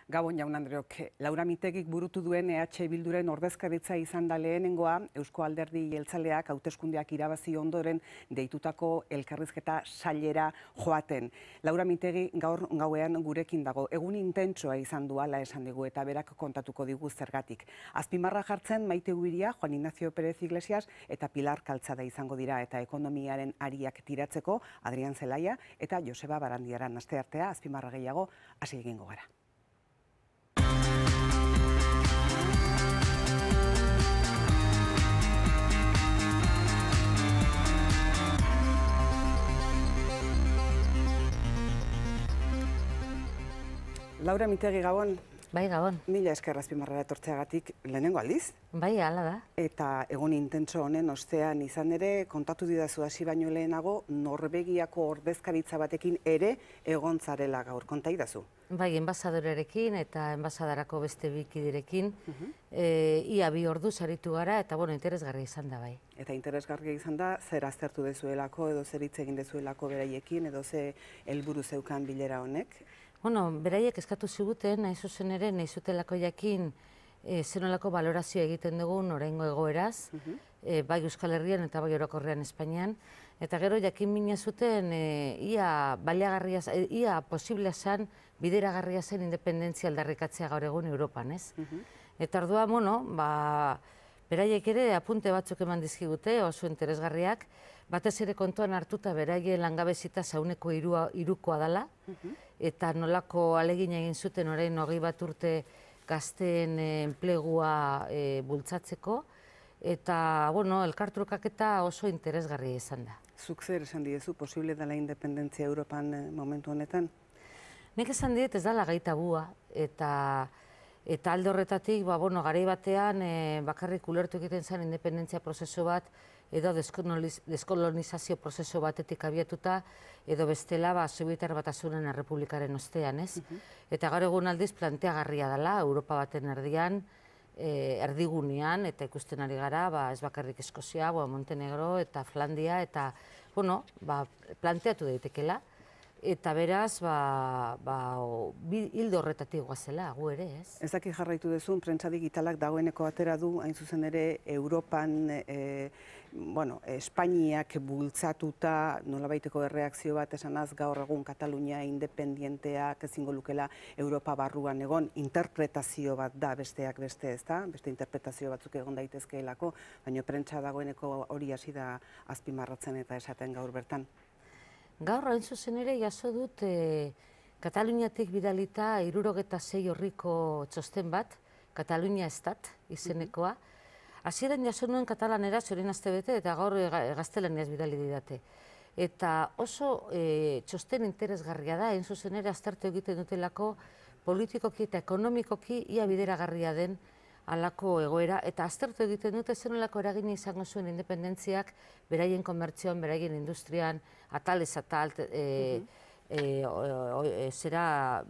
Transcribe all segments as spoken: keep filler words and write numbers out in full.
Gabon jaun Andreok, Laura Mitegik burutu duen E H Bilduren ordezkaritza izan da lehenengoa, Eusko Alderdi Jeltzaleak hauteskundeak irabazi ondoren deitutako elkarrizketa sailera joaten. Laura Mitegi gaur gauean gurekin dago, egun intentsoa izan duala esan digu eta berak kontatuko digu zergatik. Azpimarra jartzen Maite Ubiria, Juan Ignacio Pérez Iglesias eta Pilar Kaltzada izango dira eta ekonomiaren ariak tiratzeko Adrian Zelaia eta Joseba Barandiaran asteartea azpimarra gehiago hasi egingo gara. Laura Mitegi, Gabon. Bai, Gabon. Mila esker azpimarrara etortzeagatik lehenengo aldiz. Bai, hala da. Eta egun intentso honen ostean izan ere, kontatu didazu hasi baino lehenago, Norvegiako ordezkaritza batekin ere egon zarela gaur. Konta idazu? Bai, enbasadorerekin eta enbasadarako beste bikiderekin, ia bi ordu saritu gara eta, bueno, interesgarria izan da, bai. Eta interesgarria izan da, zer aztertu dezuelako, edo zer hitz egin dezuelako beraiekin, edo ze helburu zeukan bilera honek? Bueno, beraiek eskatu ziguten, nahi zuzen ere, nahi zutelako jakin zenolako balorazio egiten dugun oraingo egoeraz, bai Euskal Herrian eta bai orokorrean Espainian, eta gero jakin mina zuten ia baliagarria, ia posiblea zen, bideragarria zen independentzia aldarrikatzea gaur egun Europan, ez? Eta orduan, bueno, ba, beraiek ere apunte batzuk eman dizkigute, oso interesgarriak, batez ere kontuan hartuta beraien langabezita zauneko hirukoa dela, eta nolako alegin egin zuten orain hogei bat urte gazteen enplegua bultzatzeko, eta, bueno, elkartrukaketa oso interesgarria izan da. Zuk zer esan diezu, posible dela independentzia Europan momentu honetan? Nik esan diet ez dela gai tabua, eta eta alde horretatik, bueno, garai batean bakarrik ulertu egiten zen independentzia prozesu bat, edo deskolonizazio prozesu batetik abiatuta, edo bestela Sobietar Batasunen Errepublikaren ostean, ez? Eta gaur egun aldiz planteagarria dela, Europa baten erdian, erdigunean, eta ikusten ari gara, ez bakarrik Eskozia, Montenegro eta Flandia, eta, bueno, planteatu daitekela. Eta beraz, hildo horretatik goazela, gu ere, ez? Ez dakit jarraitu duzun, prentsa digitalak dagoeneko atera du, hain zuzen ere, Europan, bueno, Espainiak bultzatuta, nolabaiteko erreakzio bat esanaz, gaur egun Katalunia independienteak ezingo lukela Europa barruan egon, interpretazio bat da besteak beste, ez da? Beste interpretazio batzuk egon daitezkeelako, baina prentsa dagoeneko hori hasi da azpimarratzen eta esaten gaur bertan. Gaur, hain zuzen ere, jaso dut Kataluniatik bidalita hirurogeta sei orriko txosten bat, Katalunia Estat izenekoa. Hasieran jaso nuen katalanera zorin aste bete eta gaur gaztelaniaz bidali didate. Eta oso txosten interesgarria da, hain zuzen ere, aztertu egiten dutelako politikoki eta ekonomikoki ia bideragarria den alako egoera, eta aztertu egiten dute zenolako eragina izango zuen independentziak beraien komertzioan, beraien industrian, atalez atal, zera,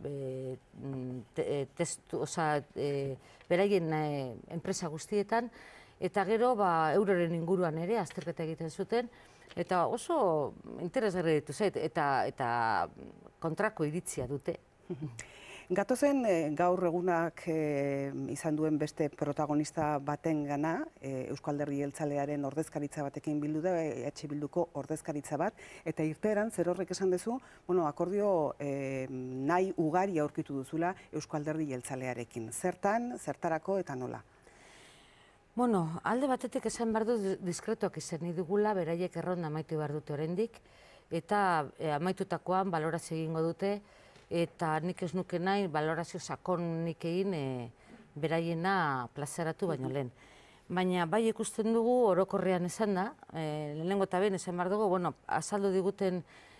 beraien enpresa guztietan, eta gero euroren inguruan ere azterketa egiten zuten, eta oso interesgarri ditu zait, eta kontrako iritzia dute. Gatozen gaur egunak izan duen beste protagonista baten gana, Eusko Alderdi Jeltzalearen ordezkaritza batekin bildu da, E H Bilduko ordezkaritza bat, eta irteeran, zer horrek esan duzu, akordio nahi ugari aurkitu duzula Eusko Alderdi Jeltzalearekin. Zertan, zertarako eta nola? Bueno, alde batetik esan behar dut diskretoak izan dugula, beraiek erronda amaitu behar dute oraindik, eta amaitutakoan balorazio egingo dute, eta nik ez nuke nahi balorazio sakonik egin beraiena plazaratu baino lehen. Baina bai ikusten dugu orokorrean esan da, lehenengo eta behin esan behar dugu, bueno, azaldu diguten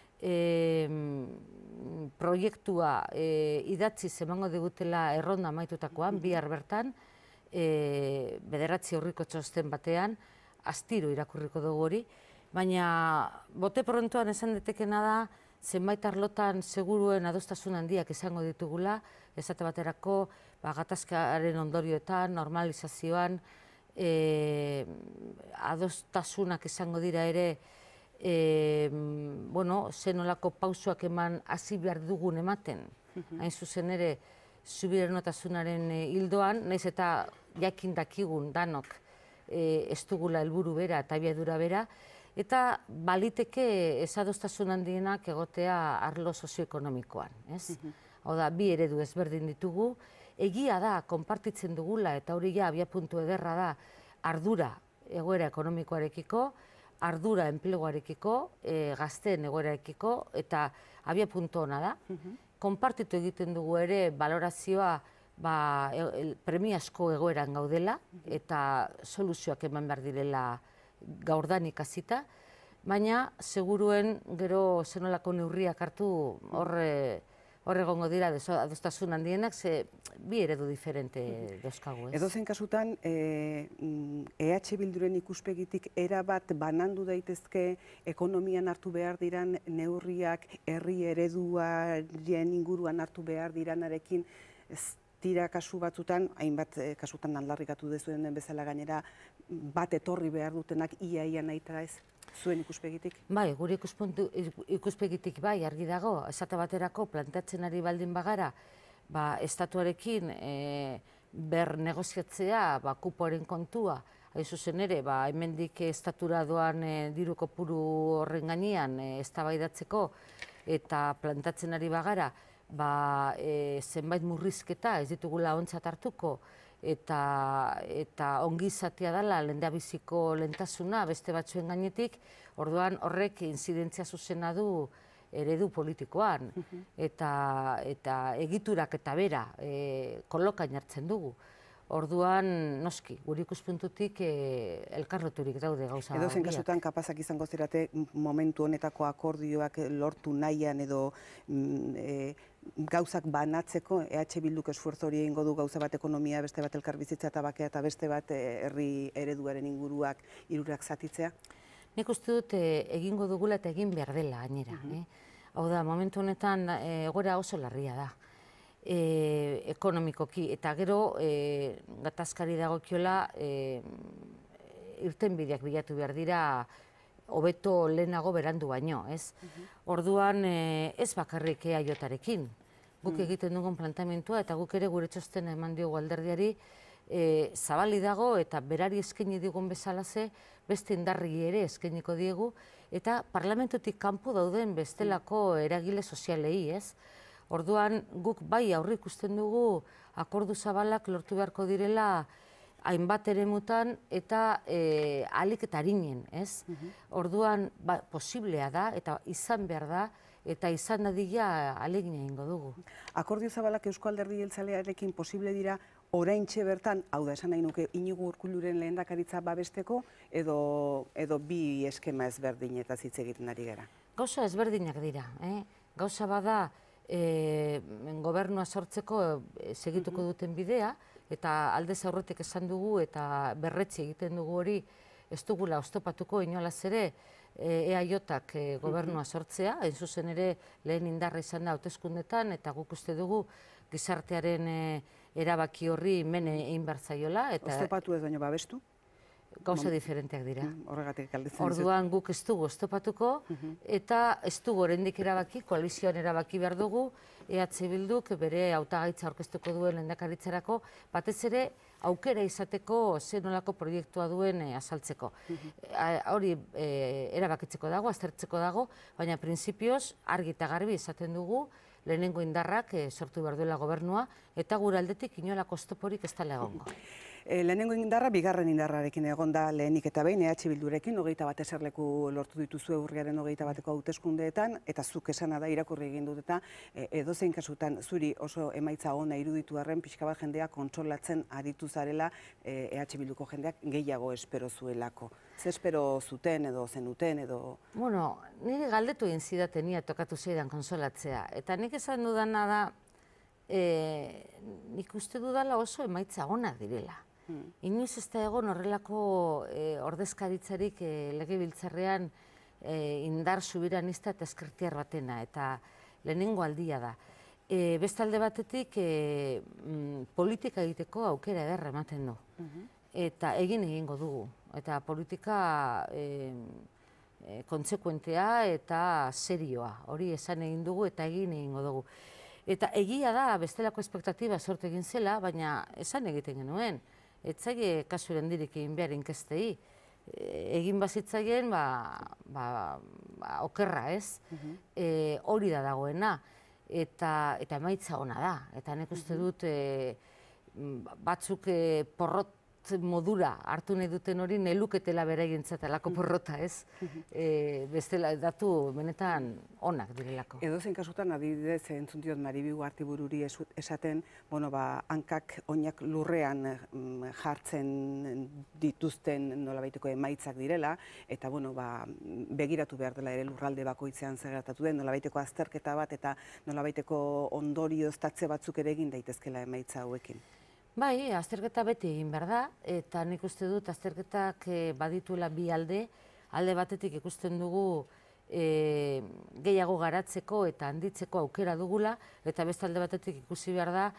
proiektua idatzi emango digutela erronda amaitutakoan, bihar bertan, bederatzi aurriko txosten batean, astiro irakurriko dugu hori, baina bote prontoan esan detekena da, zenbait arlotan seguruen adostasun handiak izango ditugula, esate baterako gatazkaren ondorioetan, normalizazioan, adostasunak izango dira ere, zenolako pausoak eman hasi behar dugun ematen. Hain zuzen ere, subiranotasunaren hildoan, naiz eta jakin dakigun danok ez dugula helburu bera eta abiadura bera, eta baliteke ezadostasun handienak egotea arlo sozioekonomikoan. Hau da, bi eredu ezberdin ditugu, egia da, konpartitzen dugula, eta hori ja abiapuntu ederra da, ardura egoera ekonomikoarekiko, ardura enpleguarekiko, gazteen egoerarekiko, eta abiapuntu ona da. Konpartitu egiten dugu ere balorazioa premiazko egoeran gaudela, eta soluzioak eman behar direla gaurdanik hasita, baina seguruen gero zenolako neurriak hartu horre Hor egongo dira adostasun handienak, ze bi eredu diferente dauzkagu, ez? Edozein kasutan, E H Bilduren ikuspegitik erabat banandu daitezke ekonomian hartu behar diran neurriak, herri ereduaren inguruan hartu behar diranarekin, ez dira kasu batzutan, hainbat kasutan aldarrikatu dezuen bezala gainera, bat etorri behar dutenak ia-ia nahita ez? Zuen ikuspegitik? Bai, gure ikuspegitik bai, argi dago, esate baterako plantatzen ari baldin bagara, estatuarekin ber negoziatzea, kupoaren kontua, hain zuzen ere, hemendik estatura doan diru kopuru horren gainean eztabaidatzeko eta plantatzen ari bagara, zenbait murrizketa ez ditugula ontzat hartuko, eta ongizatea dela lehendabiziko lehentasuna beste batzuen gainetik, orduan horrek inzidentzia zuzena du eredu politikoan, eta egiturak eta bera kolokan jartzen dugu. Orduan, noski, gure ikuspuntutik elkarloturik daude gauza handiak. Edozein kasutan kapazak izango zerate momentu honetako akordioak lortu nahian edo gauzak banatzeko, E H Bilduk esfuerzo hori egingo du gauza bat ekonomia, beste bat elkarbizitza eta bakea eta beste bat herri ereduaren inguruak hirurak zatitzea? Nik uste dut egingo dugula eta egin behar dela gainera. Hau da, momentu honetan egoera oso larria da. Ekonomikoki, eta gero gatazkari dagokiola irtenbideak bilatu behar dira hobeto lehenago berandu baino, ez? Orduan ez bakarrik E A J-arekin. Guk egiten dugun plantamentua eta guk ere gure txostena eman diogu alderdiari zabali dago eta berari eskaini digun bezalaze beste indarri ere eskainiko diegu eta parlamentutik kanpo dauden bestelako eragile sozialei, ez? Orduan, guk bai aurre ikusten dugu akordu zabalak lortu beharko direla hainbat eremutan eta ahalik eta arinen, ez? Orduan, posiblea da eta izan behar da eta izan dadila ahalegina egingo dugu. Akordio zabalak Eusko Alderdi Jeltzalearekin posible dira oraintxe bertan, hau da esan nahi nuke, Iñigo Urkulluren lehendakaritza babesteko edo bi eskema ezberdinetaz hitz egiten ari gara? Gauza ezberdinak dira. Gauza bada gobernua sortzeko segituko duten bidea, eta aldez aurretik esan dugu eta berretzi egiten dugu hori ez dugula oztopatuko inolaz ere E A J-ak gobernua sortzea, hain zuzen ere lehen indarra izan da hauteskundetan eta guk uste dugu gizartearen erabaki horri mene egin behar zaiola. Oztopatu ez baino babestu? Gauza diferenteak dira. Horregatik galdetzen dizut. Orduan guk ez dugu oztopatuko eta ez dugu oraindik erabaki, koalizioan erabaki behar dugu, E H Bilduk bere hautagaitza aurkeztuko duen lehendakaritzarako, batez ere aukera izateko zenolako proiektua duen azaltzeko. Hori erabakitzeko dago, aztertzeko dago, baina printzipioz argi eta garbi esaten dugu lehenengo indarrak sortu behar duela gobernua eta gure aldetik inolako oztoporik ez dela egongo. Lehenengo indarra, bigarren indarrarekin egon da lehenik eta behin, E H Bildurekin, hogeita bat eserleku lortu dituzu urriaren hogeita bateko hauteskundeetan, eta zuk esana da irakurri egin dut eta edozein kasutan zuri oso emaitza ona iruditu arren, pixka bat jendeak kontsolatzen aritu zarela E H Bilduko jendeak gehiago espero zuelako. Ze espero zuten edo zenuten edo... Bueno, nire galdetu egin zidatenia tokatu zeidan konsolatzea, eta nik esan dudana da, nik uste dudala oso emaitza ona direla. Inoiz ez da egon horrelako ordezkaritzarik legebiltzarrean indar subiranista eta eskertiar batena, eta lehenengo aldia da. Bestalde batetik politika egiteko aukera ederra ematen du, eta egin egingo dugu, eta politika kontsekuentea eta serioa, hori esan egin dugu eta egin egingo dugu. Eta egia da, bestelako espektatiba sortu egin zela, baina esan egiten genuen. Ez zaie kasuren dirik egin behar inkestei. Egin bazitzaien, ba, okerra ez, hori da dagoena. Eta emaitza ona da. Eta nik uste dut batzuk porrot modura hartu nahi duten hori neluketela beraien alako porrota, ez? Bestela datu benetan onak direlako. Edo zen kasutan, adibidez, entzun diot Maribi Ugartibururi esaten, bueno, ba, hankak oinak lurrean jartzen dituzten nolabaiteko emaitzak direla, eta, bueno, ba, begiratu behar dela ere lurralde bakoitzean zer gertatu den, nolabaiteko azterketa bat eta nolabaiteko ondorioztatze batzuk ere egin daitezkela emaitza hauekin. Bai, azterketa beti egin behar da, eta nik uste dut azterketak badituela bi alde, alde batetik ikusten dugu gehiago garatzeko eta handitzeko aukera dugula, eta beste alde batetik ikusi behar da,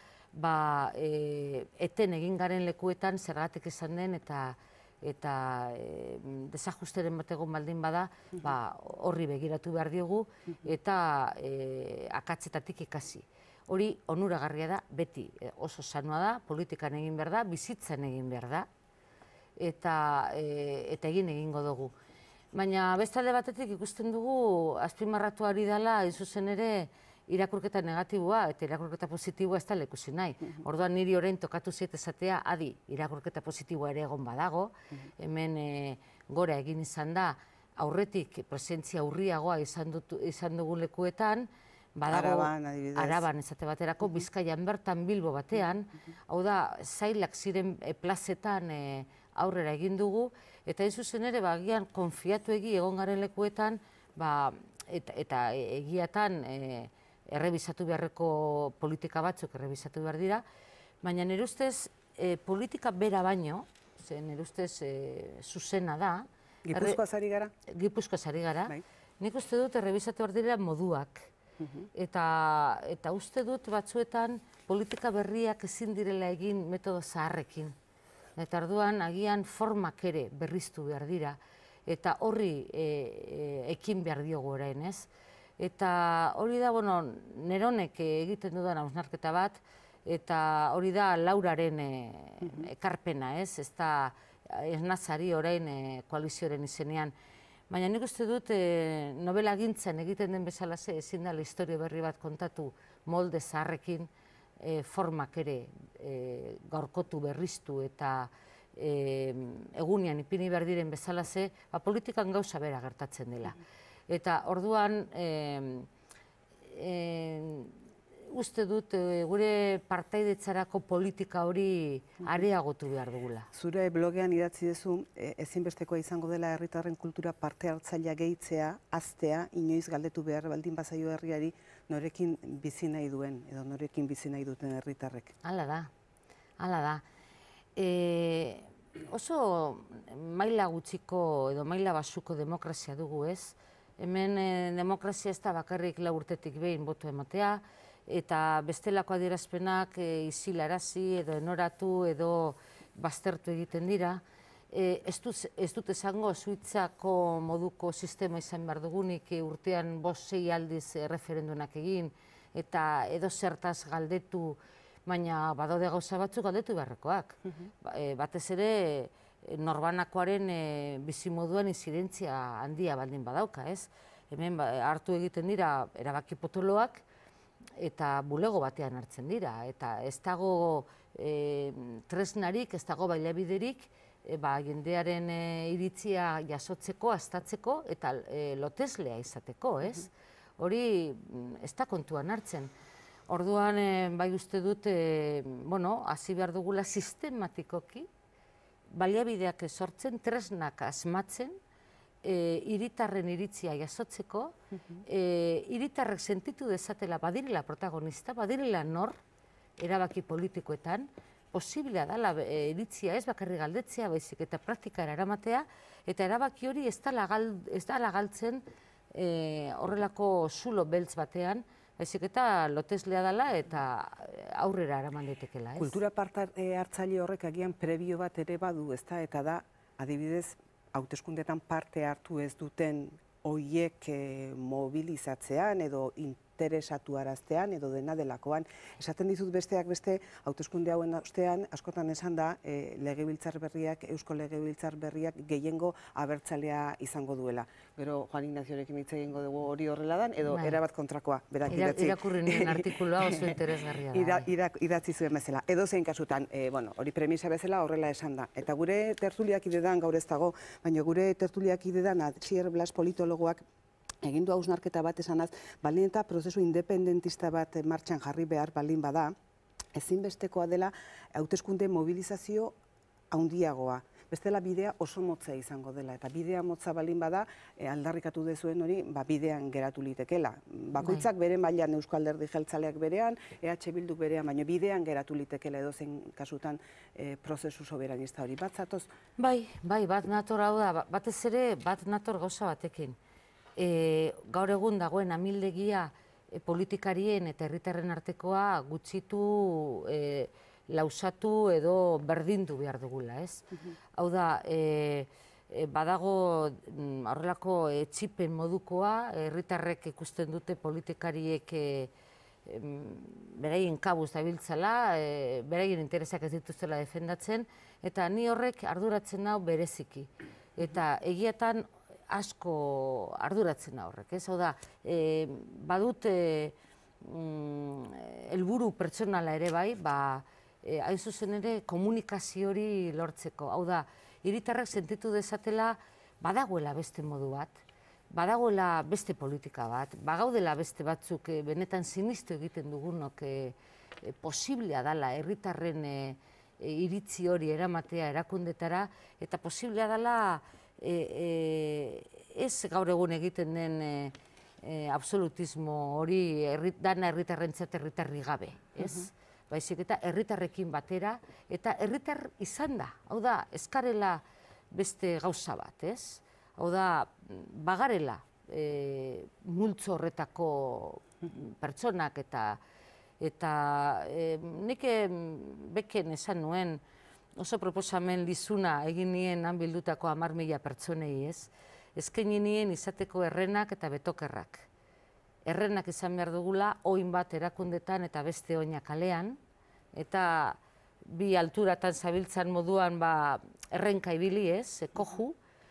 eten egin garen lekuetan zergatik esan den eta desajusteren bat egon baldin bada, horri begiratu behar diogu eta akatzetatik ikasi. Hori onuragarria da, beti oso sanua da, politikan egin behar da, bizitzan egin behar da, eta egin egingo dugu. Baina beste alde batetik ikusten dugu azpimarratu ari dela, zuzen ere, irakurketa negatiboa eta irakurketa positiboa ez da ikusi nahi. Orduan niri orain tokatu ziet esatea, adi, irakurketa positiboa ere egon badago, hemen gora egin izan da, aurretik presentzia urriagoa izan dugu lekuetan, Araban, adibidez. Araban esate baterako, Bizkaian bertan Bilbo batean, hau da, zailak ziren plazetan aurrera egin dugu, eta ez zuzen ere, agian konfiatu egi egon garen lekuetan, eta egiatan errebisatu beharreko politika batzuk errebisatu behar dira, baina nire ustez politika bera baino, nire ustez zuzena da. Gipuzkoaz ari gara? Gipuzkoaz ari gara. Nik uste dut errebisatu behar dira moduak. Eta uste dut batzuetan politika berriak ezin direla egin metodo zaharrekin. Eta orduan agian formak ere berriztu behar dira. Eta horri ekin behar diogu orain, ez? Eta hori da, bueno, neronek egiten dudan hausnarketa bat, eta hori da Lauraren ekarpena, ez? Ez da ez nazari orain koalizioaren izenean. Baina nik uste dut novela gintzen egiten den bezala ze ezin dela historia berri bat kontatu molde zaharrekin formak ere gaurkotu berriztu eta egunean ipini behar diren bezala ze politikan gauza bera gertatzen dela. Eta orduan uste dut gure partaidetzarako politika hori areagotu behar dugula. Zure blogean idatzi duzu, ezinbestekoa izango dela herritarren kultura parte hartzailea gehitzea, haztea, inoiz galdetu behar baldin bazaio herriari norekin bizi nahi duen, edo norekin bizi nahi duten herritarrek. Hala da, hala da. Oso maila gutxiko edo maila basuko demokrazia dugu, ez? Hemen demokrazia ez da bakarrik lau urtetik behin boto ematea, eta bestelako adierazpenak isilarazi edo enoratu edo baztertu egiten dira. Ez dut esango Suitzako moduko sistema izan behar dugunik urtean bost sei aldiz referendumak egin eta edo zertaz galdetu, baina badaude gauza batzuk galdetu beharrekoak. Batez ere norbanakoaren bizimoduan inzidentzia handia baldin badauka, ez? Hemen hartu egiten dira erabaki potoloak, eta bulego batean hartzen dira, eta ez dago tresnarik, ez dago baliabiderik, jendearen iritzia jasotzeko, astatzeko, eta loteslea izateko, ez? Hori ez da kontuan hartzen. Orduan, bai uste dut, bueno, hasi behar dugula sistematikoki, baliabideak sortzen, tresnak asmatzen, hiritarren iritzia jasotzeko, hiritarrek sentitu dezatela badirela protagonista, badirela nor, erabaki politikoetan, posiblea da iritzia ez bakarri galdetzea, baizik eta praktikara eramatea, eta erabaki hori ez da galtzen horrelako zulo beltz batean, baizik eta loteslea dela eta aurrera eraman daitekela, ez? Kultura parte hartzaile horrek agian prebio bat ere badu, ezta, eta da, adibidez, hauteskundetan parte hartu ez duten hoiek mobilizatzean edo interesatu araztean edo dena delakoan. Esaten dizut besteak beste, hauteskunde hauen ostean, askotan esan da, e, legebiltzar berriak, eusko legebiltzar berriak gehiengo abertzalea izango duela. Gero, Juan Ignaziorekin hitz egingo dugu hori horrela dan, edo Bai. erabat kontrakoa, berak Ira- idatzi. irakurri nuen artikulua oso interesgarria da, Ira- bai. ira- Idatzi zuen bezala. Edo zein kasutan, e, bueno, hori premisa bezala horrela esan da. Eta gure tertuliak idedan, gaur ez dago, baina gure tertuliak idedan, Asier Blas politologoak egin du hausnarketa bat esanaz, balin eta prozesu independentista bat martxan jarri behar balin bada, ezinbestekoa dela hauteskunde mobilizazio handiagoa. Bestela bidea oso motza izango dela, eta bidea motza balin bada, e, aldarrikatu dezuen hori, ba, bidean geratu litekela. Bakoitzak bere mailan Eusko Alderdi Jeltzaleak berean, E H Bilduk berean, baina bidean geratu litekela edozein kasutan e, prozesu soberanista hori. Bat zatoz? Bai, bai, bat nator hau da, batez ere bat nator gauza batekin. E, gaur egun dagoen amildegia e, politikarien eta herritarren artekoa gutxitu, e, lausatu edo berdindu behar dugula, ez? Hau da, e, e, badago mm, horrelako etxipen modukoa, herritarrek ikusten dute politikariek e, em, beraien kabuz dabiltzala, e, beraien interesak ez dituztela defendatzen, eta ni horrek arduratzen nau bereziki. Eta egiatan asko arduratzen nau horrek, ez? Hau da, e, badut e, mm, helburu pertsonala ere bai, ba, E, hain zuzen ere komunikazio hori lortzeko. Hau da, hiritarrak sentitu dezatela badagoela beste modu bat, badagoela beste politika bat, bagaudela beste batzuk e, benetan sinistu egiten dugunok e, e, posiblea dela herritarren e, e, iritzi hori eramatea erakundetara, eta posiblea dela e, e, ez gaur egun egiten den e, e, absolutismo hori herri, dana herritarrentzat herritarri gabe, ez? Baizik eta herritarrekin batera, eta herritar izan da. Hau da, eskarela beste gauza bat, ez? Hau da, bagarela e, multzo horretako pertsonak eta eta e, nik beken esan nuen oso proposamen lizuna egin nien han bildutako hamar mila pertsonei, ez? Eskaini nien izateko errenak eta betokerrak. Errenak izan behar dugula, oin bat erakundetan eta beste oina kalean, eta bi alturatan zabiltzan moduan ba, errenka ibili ez, koju,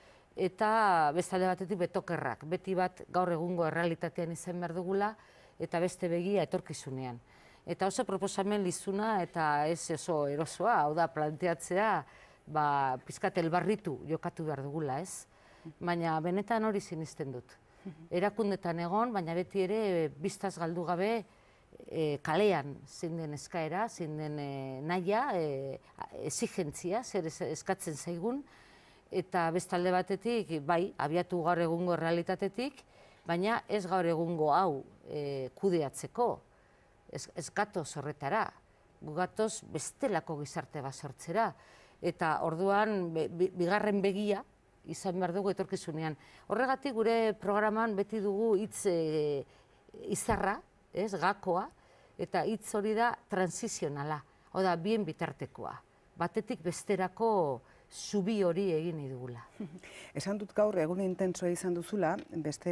eta bestalde batetik betokerrak. Beti bat gaur egungo errealitatean izan behar dugula, eta beste begia etorkizunean. Eta oso proposamen lizuna eta ez oso erosoa, hau da planteatzea, ba, pizkat elbarritu jokatu behar dugula, ez? Baina benetan hori sinisten dut. Erakundetan egon, baina beti ere biztaz galdu gabe e, kalean zein den eskaera, zein den e, nahia, e, exigentzia, zer eskatzen zaigun, eta bestalde batetik, bai, abiatu gaur egungo realitatetik, baina ez gaur egungo hau e, kudeatzeko, ez, ez gatoz horretara, gu gatoz bestelako gizarte bat sortzera, eta orduan be, bigarren begia, izan behar dugu etorkizunean. Horregatik gure programan beti dugu hitz e, izarra, ez, gakoa, eta hitz hori da transizionala, hau da, bien bitartekoa. Batetik besterako zubi hori egin nahi dugula. Esan dut gaur, egun intensoa izan duzula, beste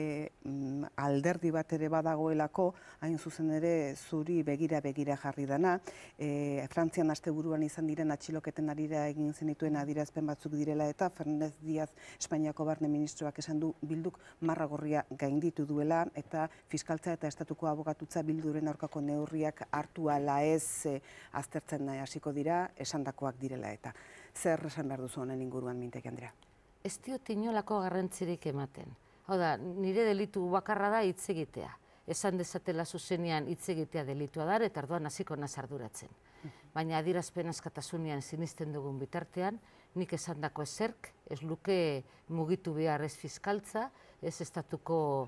mm, alderdi bat ere badagoelako, hain zuzen ere zuri begira-begira jarri dana. E, Frantzian asteburuan izan diren atxiloketen arira egin zenituen adierazpen batzuk direla eta Fernández Díaz, Espainiako barne ministroak esan du Bilduk marra gorria gainditu duela eta fiskaltza eta estatuko abogatutza Bilduren aurkako neurriak hartu ala ez e, aztertzen hasiko dira, esandakoak direla eta. Zer esan behar duzu honen inguruan, Mintegi Andrea? Ez diot inolako garrantzirik ematen. Hau da, nire delitu bakarra da hitz egitea. Esan dezatela zuzenean hitz egitea delitua da, eta arduan hasiko naz arduratzen. Baina adierazpen askatasunean sinisten dugun bitartean, nik esandako ezerk, ez luke mugitu behar ez fiskaltza, ez estatuko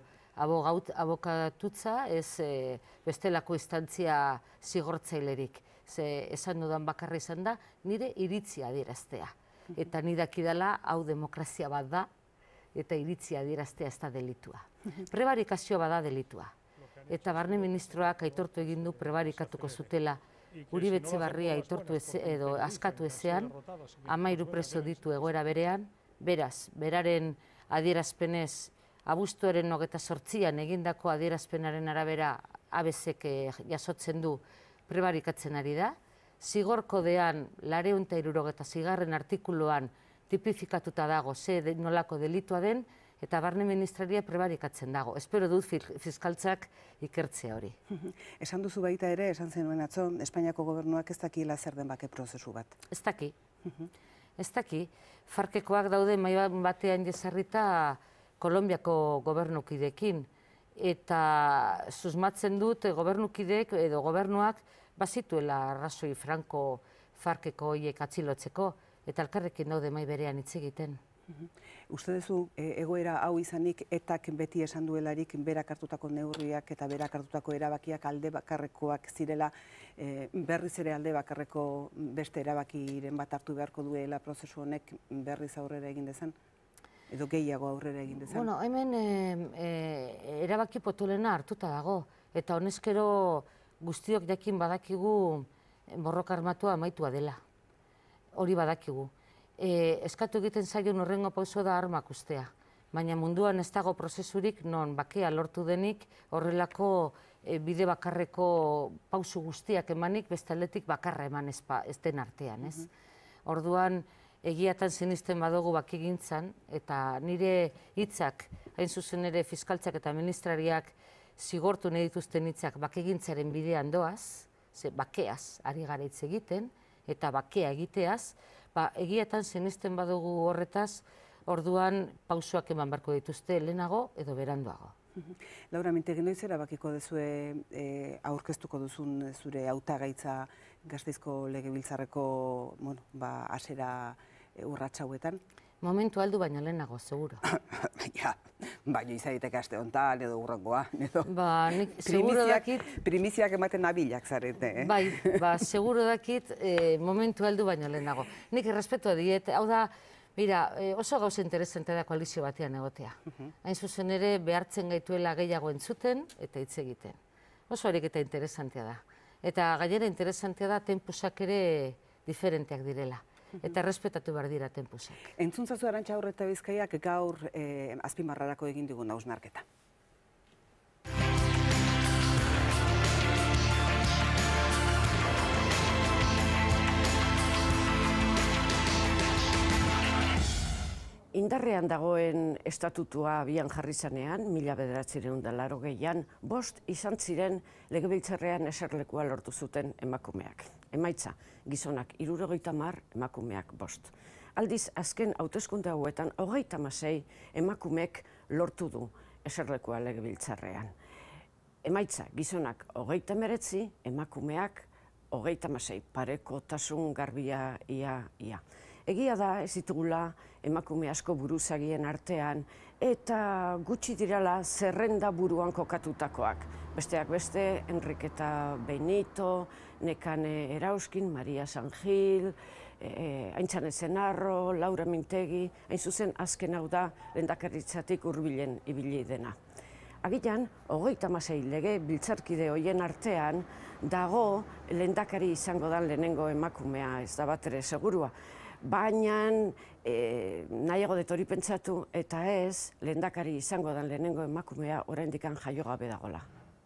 abokatutza, ez e, bestelako instantzia zigortzailerik. Ze esan dudan bakarra izan da, nire iritzia adieraztea. Eta ni dakidala hau demokrazia bat da, eta iritzia adieraztea ez da delitua. Prebarikazio bada delitua. Eta barne ministroak aitortu egin du prebarikatuko zutela Uribe Etxebarria aitortu edo askatu ezean, hamairu preso ditu egoera berean, beraz, beraren adierazpenez abuztuaren hogeita zortzian egindako adierazpenaren arabera A B Zek jasotzen du prebarikatzen ari da. Zigor kodean laurehun eta hirurogeita seigarren artikuluan tipifikatuta dago ze nolako delitua den, eta barne ministraria prebarikatzen dago. Espero dut fiskaltzak ikertzea hori. Esan duzu baita ere, esan zenuen atzo, Espainiako gobernuak ez dakiela zer den bake prozesu bat. Ez daki. Ez daki. Farkekoak daude mai batean jesarrita Kolonbiako gobernukidekin. Eta susmatzen dut gobernukideek edo gobernuak bazituela arrazoi Franco Farkeko horiek atzilotzeko, eta elkarrekin daude mai berean hitz egiten. Uste duzu, egoera hau izanik etak beti esan duelarik berak hartutako neurriak eta berak hartutako erabakiak alde bakarrekoak zirela, berriz ere alde bakarreko beste erabakiren bat hartu beharko duela prozesu honek berriz aurrera egin dezan? Edo gehiago aurrera egin dezan? Bueno, hemen erabaki potolena hartuta dago, eta honezkero guztiok jakin badakigu borroka armatua amaitua dela. Hori badakigu. Eskatu egiten zaion horrengo pauso da armak ustea. Baina munduan ez dago prozesurik non bakea lortu denik horrelako bide bakarreko pauso guztiak emanik bestaldetik bakarra eman ez den artean. Orduan egiatan sinisten badugu bakegintzan, eta nire hitzak hain zuzen ere fiskaltzak eta ministrariak zigortu nahi dituzten hitzak bakegintzaren bidean doaz, ze bakeaz ari gara hitz egiten, eta bakea egiteaz, egiatan sinisten badugu horretaz, orduan pausoak eman beharko dituzte lehenago edo beranduago. Laura Mintegi, noiz erabakiko duzue aurkeztuko duzun zure hautagaitza Gasteizko Legebiltzarreko hasera urrats hauetan? Momentu aldu baina lehenago, seguro. Baina izan daiteke aste honetan edo hurrengoa. Ba, nik seguro dakit... Primiziak ematen nabilak zarete, eh? Bai, ba, seguro dakit momentu aldu baina lehenago. Nik errespetua diet, hau da, mira, oso gauza interesante da koalizio batean egotea. Hain zuzen ere behartzen gaituela gehiago entzuten eta hitz egiten. Oso ariketa interesantea da. Eta gainera interesantea da tempusak ere diferenteak direla. Eta errespetatu behar dira tempusak. Entzuntzazu Arantxa Urreta Bizkaiak gaur azpimarrarako egin digun hausnarketa. Indarrean dagoen estatutua abian jarri zanean, mila bederatziehun eta laurogeian, bost izan ziren legebiltzarrean eserlekua lortu zuten emakumeak. Emaitza, gizonak hirurogeita hamar, emakumeak bost. Aldiz, azken hauteskunde hauetan, hogeita hamasei emakumeek lortu du eserlekua legebiltzarrean. Emaitza, gizonak hogeita hemeretzi, emakumeak hogeita hamasei, parekotasun garbia ia ia. Egia da ez ditugula emakume asko buruzagien artean eta gutxi dirala zerrenda buruan kokatutakoak. Besteak beste, Enriketa Benito, Nekane Erauskin, Maria San Gil, Aintzane Zenarro, Laura Mintegi, hain zuzen azken hau da lehendakaritzatik hurbilen ibili dena. Agian, hogeita hamasei lege biltzarkide horien artean dago lehendakari izango da lehenengo emakumea, ez da bat ere segurua. Baina nahiago dut hori pentsatu eta ez lehendakari izango da lehenengo emakumea oraindik jaio gabe dagola.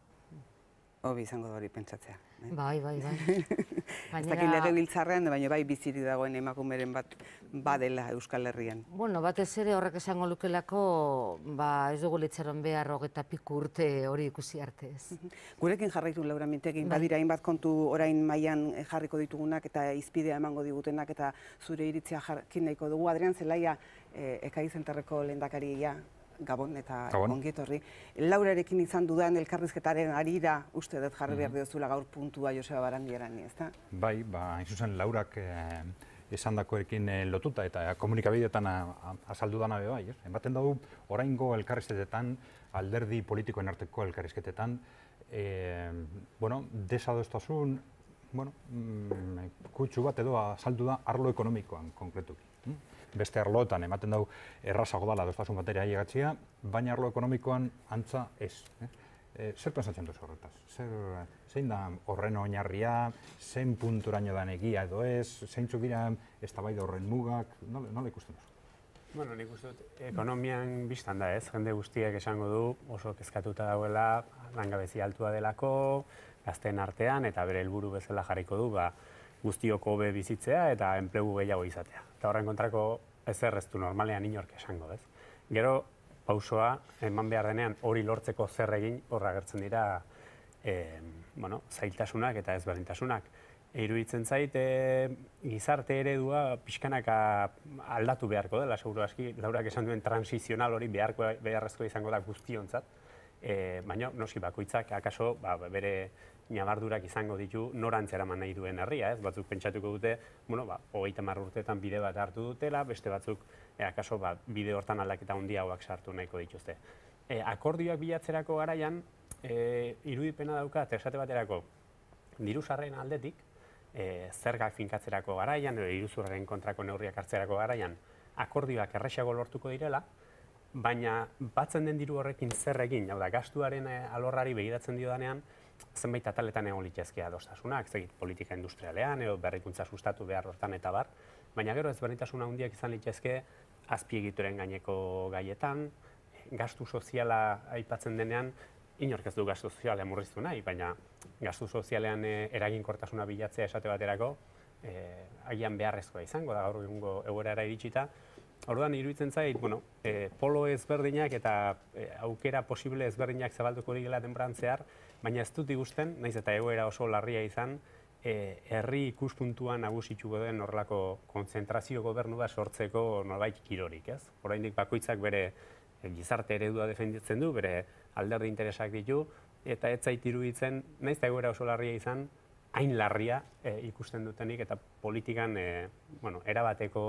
Hobi izango da hori pentsatzea. Bai, bai, bai. Ez dakit legebiltzarrean, baina bai biziri dagoen emakumeren bat badela Euskal Herrian. Bueno, batez ere horrek esango lukelako ez dugu litzaron behar hogeita piku urte hori ikusi arte ez. Gurekin jarraitu Laura Mintegi, badira hainbat kontu orain mailan jarriko ditugunak eta izpidea emango digutenak eta zure iritzia jarkin nahiko dugu. Adrian Zelaia, Ekai Zenterreko lehendakaria, Gabon eta ongietorri. Laurarekin izan dudan elkarrizketaren arira uste dut jarri behar diozula gaur puntua Joseba Barandierani, ezta? Bai, hain zuzen Laurak esandakoekin lotuta eta komunikabideetan azaldu dana bai. Ematen dugu oraingo elkarrizketetan, alderdi politikoen arteko elkarrizketetan, desadostasun kutsu bat edo azaldu da arlo ekonomikoan konkretuki. Beste arloetan ematen dugu errazago dela adostasun batera ailegatzea, baina arlo ekonomikoan antza ez. Zer pensatzen duzu horretaz? Zein da horren oinarria, zein punturaino da egia edo ez, zeintzuk dira eztabaida horren mugak, nola ikusten duzu? Bueno, nik uste dut, ekonomian biztan da ez, jende guztiek esango du oso kezkatuta dauela, langabezia altua delako, gazteen artean, eta bere helburu bezala jarriko du, ba, guztiok hobe bizitzea eta enplegu gehiago izatea. Eta horren kontrako ezer ez du normalean inork esango, ez? Gero, pausoa, eman behar denean hori lortzeko zer egin, horra agertzen dira e, bueno, zailtasunak eta ezberdintasunak. Iruditzen zait, e, gizarte eredua pixkanaka aldatu beharko dela, seguru aski, Laurak esan duen transizional hori beharko, beharrezko izango da guztiontzat, e, baina noski bakoitzak akaso ba, bere nabardurak izango ditu norantz eraman nahi duen herria, ez? Batzuk pentsatuko dute, bueno, ba, hogeita hamar urteetan bide bat hartu dutela, beste batzuk e, akaso ba, bide hortan aldaketa handiagoak sartu nahiko dituzte. E, akordioak bilatzerako garaian, e, irudipena daukat, esate baterako, diru sarreren aldetik, E, zergak finkatzerako garaian, edo iruzurraren kontrako neurriak hartzerako garaian, akordioak erresago lortuko direla, baina batzen den diru horrekin zer egin, hau da, gastuaren alorrari begiratzen diodanean, zenbait ataletan egon litzezke adostasunak, zegit politika industrialean, edo berrikuntza sustatu behar hortan eta bar, baina gero ezberdintasun handiak izan litzezke azpiegituren gaineko gaietan, gastu soziala aipatzen denean, inork ez du gastu soziala murriztu nahi, baina gastu sozialean eraginkortasuna bilatzea esate baterako agian beharrezkoa izango da gaur egungo egoerara iritsita. Orduan iruditzen zait, bueno, polo ezberdinak eta aukera posible ezberdinak zabalduko direla denboran zehar, baina ez dut ikusten, naiz eta egoera oso larria izan, herri ikuspuntuan nagusituko den horrelako kontzentrazio gobernu bat sortzeko norbait kirorik, ez? Oraindik bakoitzak bere gizarte eredua defenditzen du, bere alderdi interesak ditu, eta ez zait iruditzen, naiz eta egoera oso larria izan, hain larria ikusten dutenik eta politikan erabateko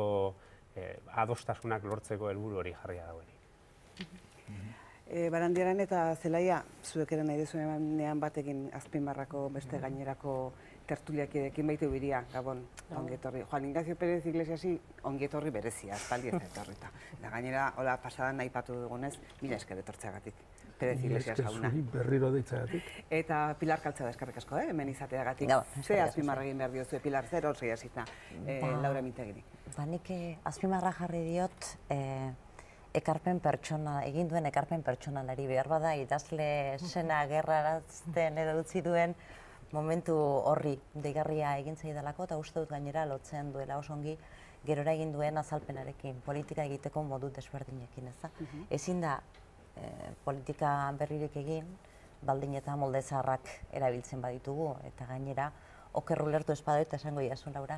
adostasunak lortzeko helburu hori jarria dagoenik. Barandiaran eta Zelaia, zuek ere nahi dezuenean batekin azpimarrako beste gainerako tertuliakidekin baitu biria, Gabon, ongietorri. Juan Ignacio Pérez Iglesiasi ongietorri berezia, espaldi ez etorrita. Da gainera, hola pasadan aipatu dugunez, mila esker etortzeagatik. Pérez Iglesias jauna. Berriro deitzagatik. Eta Pilar Kaltzada eskerrik asko, hemen izateagatik. Ze azpimarra egin behar diozue, Pilar, zer hor hasita Laura Mintegiri. Ba, nik azpimarra jarri diot, ekarpen pertsona, egin duen ekarpen pertsonalari behar bada, idazle sena gerrarazten edo utzi duen momentu horri deigarria egin zaidalako, eta uste dut gainera lotzen duela oso ongi gerora egin duen azalpenarekin, politika egiteko modu desberdinekin, ez da? Ezin da politika berririk egin, baldin eta molde zaharrak erabiltzen baditugu, eta gainera, okerru lertu espada eta esango iasun, Laura,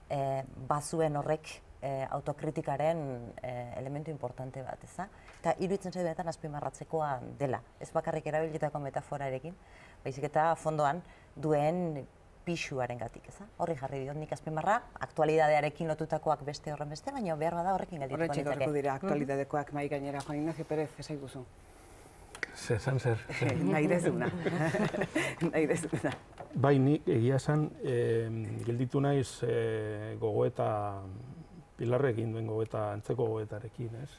bazuen horrek autokritikaren elementu importante bat, ez da? Eta iruditzen zaiduetan azpimarratzekoa dela, ez bakarrik erabilitako metaforarekin, baizik eta fondoan duen pixuaren gatik, ez da? Horri jarri diot nik azpimarra, aktualidadearekin lotutakoak beste horren beste, baina behar bada horrekin geldituko ditzake. Horretxe horreko dira aktualidadekoak mai gainera, Juan Ignacio Pérez, esai guzu. Zezan zer. Nahi dezuna. Nahi dezuna. Bai, nik egia esan, gelditu naiz gogoeta, Pilarrekin duen gogoeta, antzeko gogoetarekin, ez?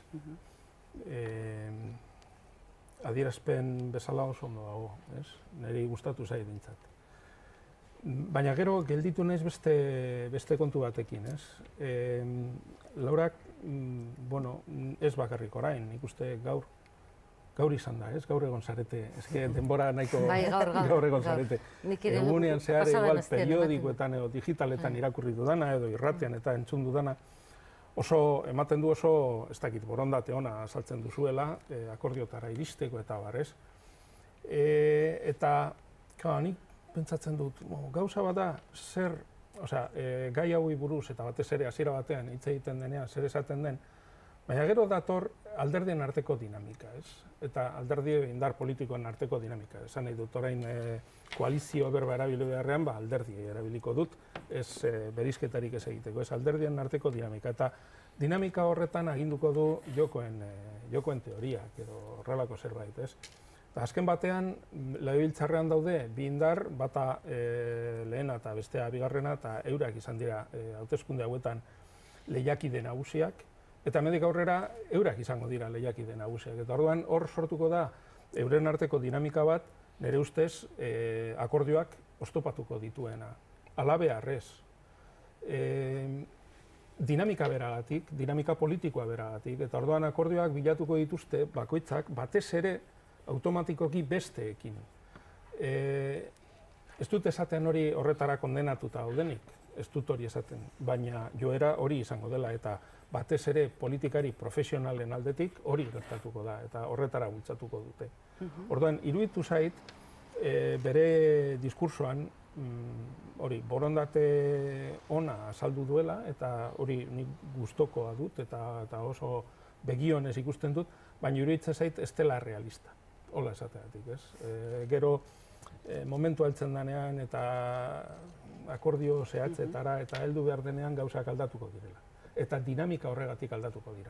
Adierazpen bezala oso ondo dago, ez? Niri gustatu zait dintzat. Baina gero, gelditu naiz beste kontu batekin, ez? Laurak, bueno, ez bakarrik orain, nik uste gaur, gaur izan da, ez? Gaur egon zarete, ez que denbora nahiko gaur egon zarete. Egunean zehar, igual, periodikoetan edo digitaletan irakurri dudana, edo irratian eta entzun dudana, oso, ematen du oso, ez dakit, borondate ona azaltzen duzuela, akordiotara iristeko eta bar, ez? Eta, kaba, nik pentsatzen dut, gauza bat da, zer, osea, gai hauei buruz eta batez ere hasiera batean hitz egiten denean, zer esaten den, baina gero dator alderdien arteko dinamika, ez? Eta alderdi indar politikoen arteko dinamika. Esan nahi dut, orain koalizio berba erabili beharrean, ba, alderdi erabiliko dut, ez berizketarik ez egiteko, ez alderdien arteko dinamika. Eta dinamika horretan aginduko du jokoen teoriak edo horrelako zerbait, ez? Azken batean, legebiltzarrean daude, bi indar, bata lehena eta bestea bigarrena, eta eurak izan dira hauteskunde hauetan lehiakide nagusiak, eta hemendik aurrera eurak izango dira lehiakide nagusiak. Eta orduan hor sortuko da euren arteko dinamika bat, nire ustez akordioak oztopatuko dituena. Halabeharrez. dinamika beragatik, dinamika politikoa beragatik, eta orduan akordioak bilatuko dituzte bakoitzak batez ere automatikoki besteekin. E, ez dut esaten hori horretara kondenatuta daudenik, ez dut hori esaten, baina joera hori izango dela, eta batez ere politikari profesionalen aldetik hori gertatuko da, eta horretara bultzatuko dute. Orduan, iruditu zait, e, bere diskursoan, mm, hori, borondate ona azaldu duela, eta hori nik gustokoa dut, eta, eta oso begionez ikusten dut, baina iruditzen zait ez dela realista, hola esateatik, ez? E, gero, e, momentu heltzen denean eta akordio zehatzetara eta heldu behar denean gauzak aldatuko direla. Eta dinamika horregatik aldatuko dira.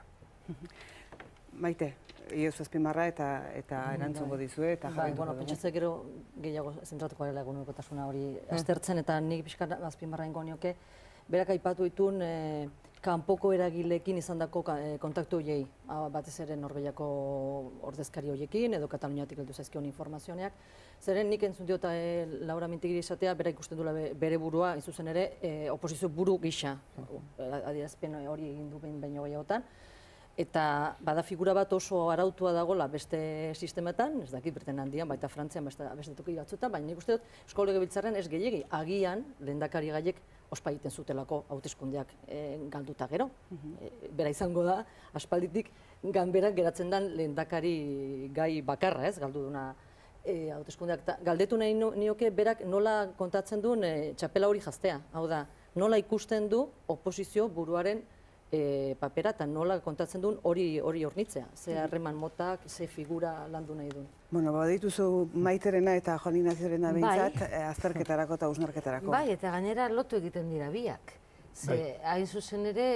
Maite, Ioz Azpimarra eta eta erantzungo dizue eta jarraituko dugu. Pentsatzen gero gehiago zentratuko dela egunerokotasuna hori aztertzen eta nik pixka Azpimarra ingo nioke, berak aipatu ditun kanpoko eragileekin izandako kontaktu horiei, batez ere Norvegiako ordezkari horiekin edo Kataluniatik heldu zaizkion informazioak. Zeren nik entzun diota Laura Mintegiri esatea, bera ikusten duela bere burua, hain zuzen ere, oposizio buru gisa, adierazpen hori egin du behin baino gehiagotan. Eta bada figura bat oso arautua dagoela beste sistemetan, ez dakit Briten handian, baita Frantzian, beste toki batzuetan, baina nik uste dut Eusko Legebiltzarrean ez gehiegi, agian lehendakari gaiek ospa egiten zutelako hauteskundeak galduta gero. Bera izango da, aspalditik ganberak geratzen den lehendakari gai bakarra, ez, galdu duna hauteskundeak. Galdetu nahi nioke berak nola kontatzen duen txapela hori jaztea. Hau da, nola ikusten du oposizio buruaren papera eta nola kontatzen duen hori hornitzea. Ze harreman motak, ze figura landu nahi duen. Bueno, badituzu Maiterena eta Juan Ignaziorena behintzat, azterketarako eta hausnarketarako. Bai, eta gainera lotu egiten dira biak. Ze, hain zuzen ere,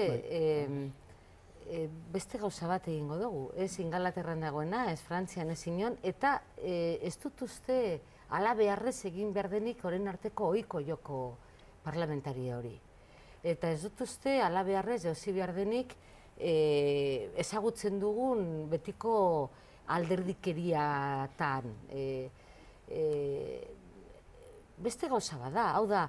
beste gauza bat egingo dugu. Ez Ingalaterran dagoena, ez Frantzian, ez inon, eta ez dut uste ala beharrez egin behar denik orain arteko ohiko joko parlamentaria hori. Eta ez dut uste ala beharrez jauzi behar denik ezagutzen dugun betiko alderdikeriatan. Beste gauza bat da, hau da,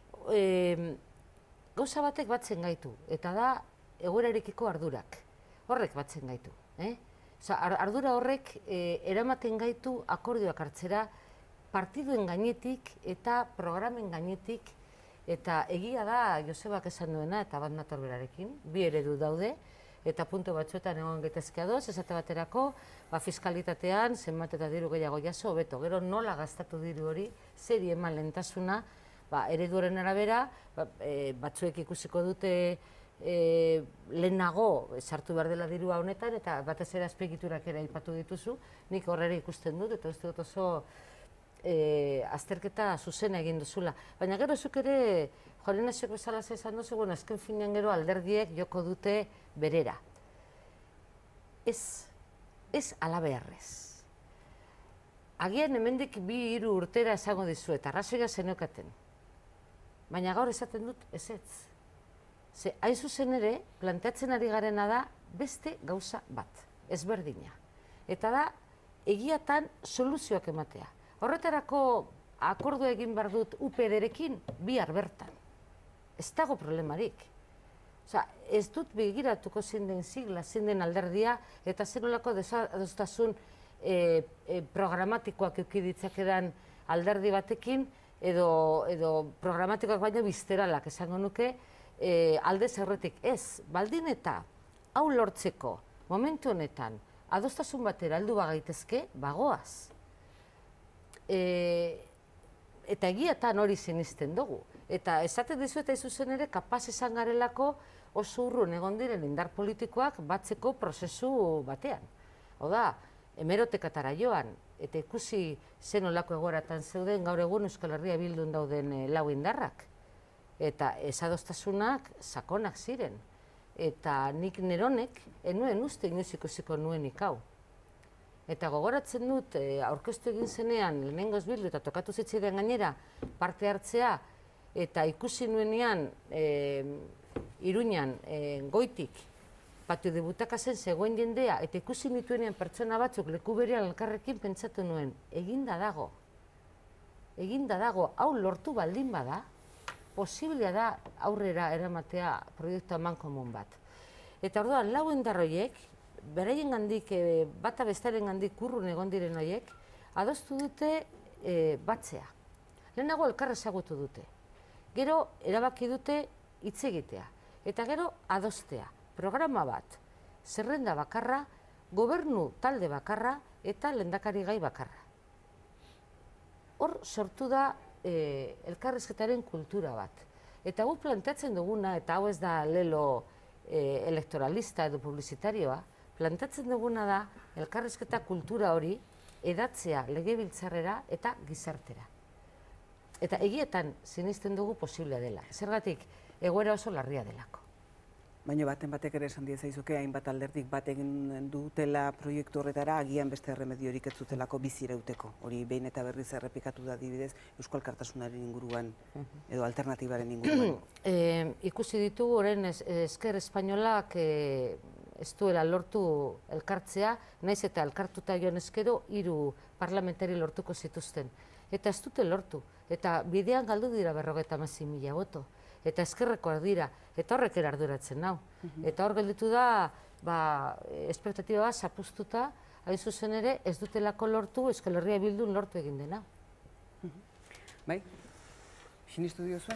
gauza batek batzen gaitu, eta da egoerarekiko ardurak. Horrek batzen gaitu. Ardura horrek eramaten gaitu akordioak hartzera partiduen gainetik eta programen gainetik. Eta egia da, Josebak esan duena eta bat nator berarekin, bi eredu daude, eta puntu batzuetan egon getezke adoz, esate baterako, fiskalitatean, zenbat eta diru gehiago jaso, hobeto, gero nola gastatu diru hori, zeri eman lehentasuna, ereduaren arabera, batzuek ikusiko dute lehenago sartu behar dela dirua honetan, eta batez ere azpiegiturak ere aipatu dituzu, nik horrela ikusten dut, eta ez dut oso azterketa zuzena egin duzula. Baina gero zuk ere, Juan Ignaziok bezala esan duzu, azken finean gero alderdiek joko dute berera. Ez, ez ala beharrez. Agian hemendik bi hiru urtera esango dizu eta arrazoia zeneukaten. Baina gaur esaten dut ezetz. Ze, hain zuzen ere, planteatzen ari garena da beste gauza bat, ezberdina. Eta da, egiatan soluzioak ematea. Horretarako akordua egin behar dut U P D-rekin bihar bertan. Ez dago problemarik. Ez dut begiratuko zein den sigla, zein den alderdia, eta zer nolako desadostasun programatikoak eukiditzakedan alderdi batekin, edo programatikoak baino bizteralak esango nuke, alde zerretik ez. Baldin eta hau lortzeko momentu honetan adostasun batera heldu bagaitezke, bagoaz. Eta egiatan hori zinisten dugu. Eta esaten dizu eta izuzen ere kapaz esan garelako oso urrun egon diren indar politikoak batzeko prozesu batean. Oda, hemerotekatara joan, eta ikusi zen olako egoratan zeuden gaur egun Euskal Herria Bildun dauden lau indarrak. Eta esadostasunak sakonak ziren. Eta nik neronek, enuen uste inoiz ikusiko nuenik hau. Eta gogoratzen dut, aurkeztu egin zenean, lehenengoz bildu eta tokatu zitzaidan gainera parte hartzea, eta ikusi nuenean Iruñan goitik patio de butaka zen zegoen jendea, eta ikusi nituenean pertsona batzuk leku berean elkarrekin pentsatu nuen, eginda dago. Eginda dago, hau lortu baldin bada, posiblea da aurrera eramatea proiektu amankomun bat. Eta orduan, lau indarroiek, beraien gandik, bata bestaren gandik urrun egon diren horiek, adostu dute batzea. Lehenago elkar ezagutu dute. Gero, erabaki dute hitz egitea. Eta gero, adostea. Programa bat, zerrenda bakarra, gobernu talde bakarra eta lehendakari gai bakarra. Hor sortu da elkarrizketaren kultura bat. Eta gu planteatzen duguna, eta hau ez da lelo elektoralista edo publizitarioa, planteatzen duguna da elkarrizketa kultura hori edatzea legebiltzarrera eta gizartera. Eta egietan sinisten dugu posiblea dela. Zergatik, egoera oso larria delako. Baina baten batek ere esan diezaizuke, hainbat alderdik bat egin dutela proiektu horretara, agian beste erremediorik ez zutelako bizi irauteko. Hori behin eta berriz errepikatu da adibidez Eusko Alkartasunaren inguruan edo alternatibaren inguruan. Ikusi ditugu orain Ezker Espainolak ez duela lortu elkartzea, naiz eta elkartuta joan ezkero hiru parlamentari lortuko zituzten. Eta ez dute lortu. Eta bidean galdu dira berrogeita hamasei mila boto. Eta ezkerrekoak dira, eta horrek arduratzen nau. Eta hor gelditu da, espektatiba zapuztuta, hain zuzen ere, ez dutelako lortu, Euskal Herria Bildun lortu egin dena. Bai? Sinistu diozue?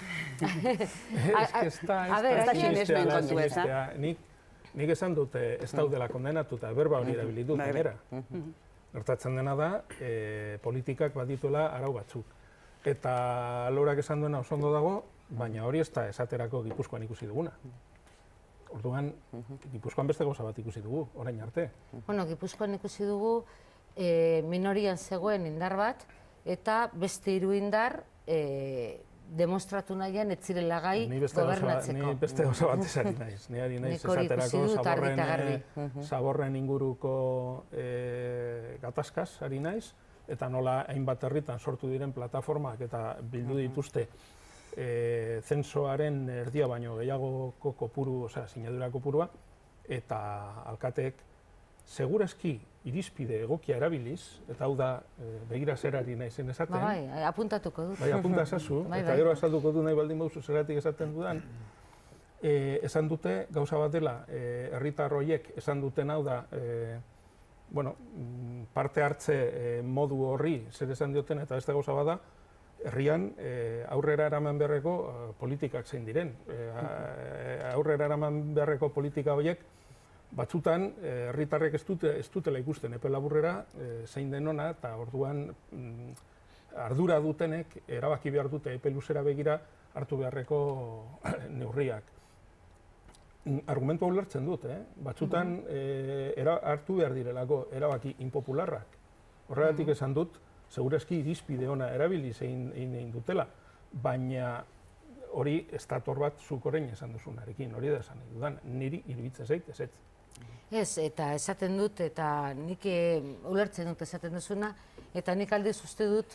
Ez da sinistea, ez da nik esan dute ez daudela kondenatuta, berba hori erabilitu gainera. Gertatzen dena da, politikak badituela arau batzuk. Eta lorak esan duena oso ondo dago, baina hori ez da esaterako Gipuzkoan ikusi duguna. Orduan, Gipuzkoan beste gauza bat ikusi dugu, orain arte. Bueno, Gipuzkoan ikusi dugu minorian zegoen indar bat, eta beste hiru indar demonstratu nahian ez zirela gai gobernatzeko. Ni beste gauza bat esari naiz. Ni ari naiz esaterako zaborren inguruko gatazkaz ari naiz, eta nola hainbat herritan sortu diren plataformak eta bildu dituzte zensoaren erdia baino gehiagoko kopuru, osea, sinadura kopurua, eta alkateek segurazki irizpide egokia erabiliz, eta hau da begira zerari naizen esaten. Bai, apuntatuko dut. Bai, apunta esazu, eta gero azalduko du nahi baldin bauzu zeratik esaten dudan. Esan dute, gauza bat dela, herritar horiek esan duten hau da, bueno, parte hartze modu horri zer esan dioten, eta beste gauza bada, herrian aurrera eraman beharreko politikak zein diren. Aurrera eraman beharreko politika horiek, batzutan herritarrek ez dutela ikusten epe laburrera zein den ona, eta orduan ardura dutenek erabaki behar dute epe luzera begira hartu beharreko neurriak. Argumentua ulertzen dut, batzutan hartu behar direlako erabaki inpopularrak. Horregatik esan dut, segurazki irizpide ona erabili zein egin dutela, baina hori ez dator bat zuk orain esan duzunarekin, hori da esan nahi dudan, niri iruditzen zait ez ez. Ez, eta esaten dut, eta nik ulertzen dut esaten duzuna, eta nik aldiz uste dut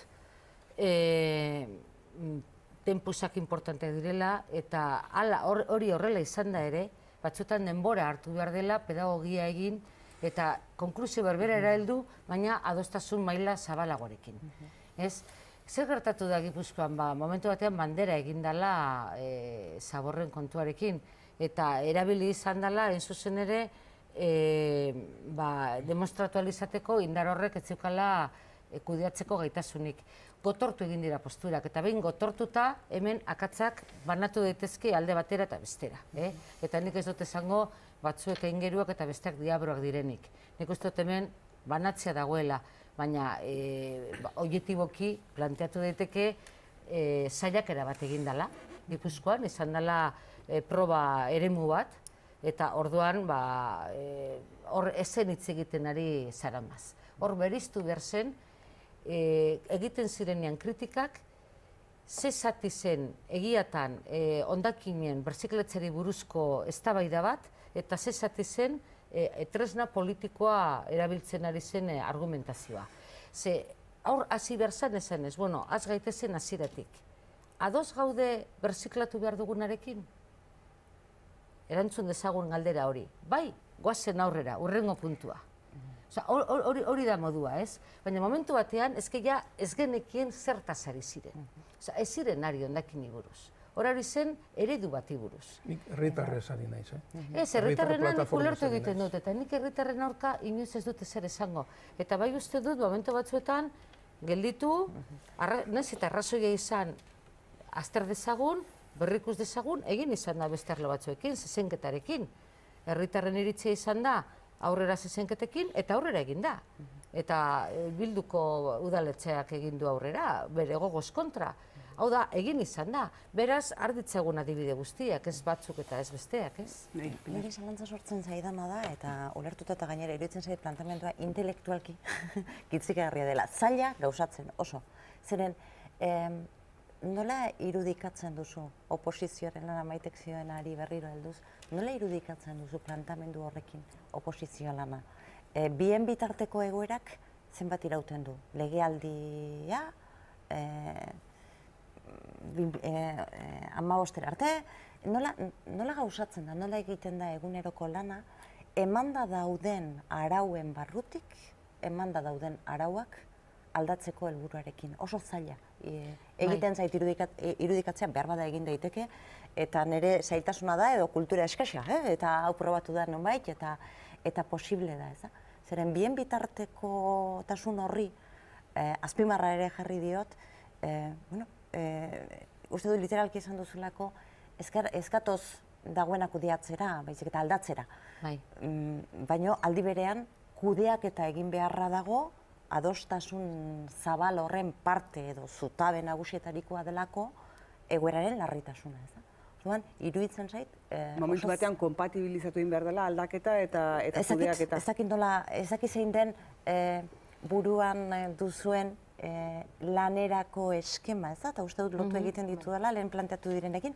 tempusak importante direla, eta hori horrela izan da ere, batzutan denbora hartu behar dela, pedagogia egin, eta konklusio berbera eraheldu, baina adostasun maila zabalagoarekin. Ez? Zer gertatu da Gipuzkoan, momentu batean bandera egin dela zaborren kontuarekin, eta erabili izan dela, hain zuzen ere, demonstratu alizateko indar horrek ez zeukala kudeatzeko gaitasunik. Gotortu egin dira posturak, eta behin gotortuta hemen akatzak banatu daitezke alde batera eta bestera. Eta nik ez dut esango batzuek aingeruak eta besteak diabroak direnik. Nik uste dut hemen banatzea dagoela, baina objektiboki planteatu daiteke saiakera bat egin dela, Gipuzkoan, izan dela proba eremu bat, eta orduan hor ezen hitz egiten ari zaramaz. Hor beriztu behar zen, egiten zirenean kritikak, ze zati zen egiatan hondakinen berzikletzari buruzko eztabaida bat, eta ze zati zen tresna politikoa erabiltzen ari zen argumentazioa. Ze aur hasi behar zen esan ez, bueno, az gaitezen hasieratik. Ados gaude berziklatu behar dugunarekin? Erantzun dezagun galdera hori. Bai, goazen aurrera, urrengo puntua. Osa, hori da modua, ez? Baina momentu batean, ezke ja ez genekien zertaz ari ziren. Osa, ez ziren ari ondakin buruz. Hora hori zen eredu bati buruz. Nik herritarrez ari naiz, eh? Ez, herritarrena nik ulertu egiten dut, eta nik herritarren aurka inoiz ez dute zer esango. Eta bai uste dut, momentu batzuetan, gelditu, nahiz eta arrazoia izan azter dezagun, berrikus dezagun, egin izan da beste arlo batzuekin, zezenketarekin. Herritarren iritzia izan da, aurrera zezenketekin, eta aurrera egin da. Eta Bilduko udaletxeak egin du aurrera, bere gogoz kontra. Hau da, egin izan da. Beraz, arditzagun adibide guztiak, ez batzuk eta ez besteak, ez? Nire zalantza sortzen zaidana da, eta ulertuta eta gainera iruditzen zait planteamendua intelektualki gitzikarria dela. Zaila gauzatzen, oso. Zeren, nola irudikatzen duzu oposizioaren lana maitek zioenari berriro helduz, nola irudikatzen duzu planteamendu horrekin oposizio lana? Bien bitarteko egoerak zenbat irauten du? Legealdia, hamabostera arte, nola gauzatzen da, nola egiten da eguneroko lana, emanda dauden arauen barrutik, emanda dauden arauak aldatzeko helburuarekin, oso zaila. Egiten zait irudikatzea behar bada egin daiteke, eta nire zailtasuna da edo kultura eskasa, eta hau probatu da nonbait, eta posible da, ez da? Zeren bien bitarteko tasun horri, azpimarra ere jarri diot, bueno, uste du literalki esan duzulako, ezkatoz dagoena kudeatzera, baizik eta aldatzera. Baina aldi berean, kudeak eta egin beharra dago, adostasun zabal horren parte edo zutabe nagusietarikoa delako, egoeraren larritasuna, ez da? Zuan, iruditzen zait... Momentu batean kompatibilizatu egin behar dela aldaketa eta kudeak eta... Ez dakit nola, ez dakit zein den buruan duzuen lanerako eskema, ez da? Eta uste dut lotu egiten ditu dela, lehen planteatu direnekin,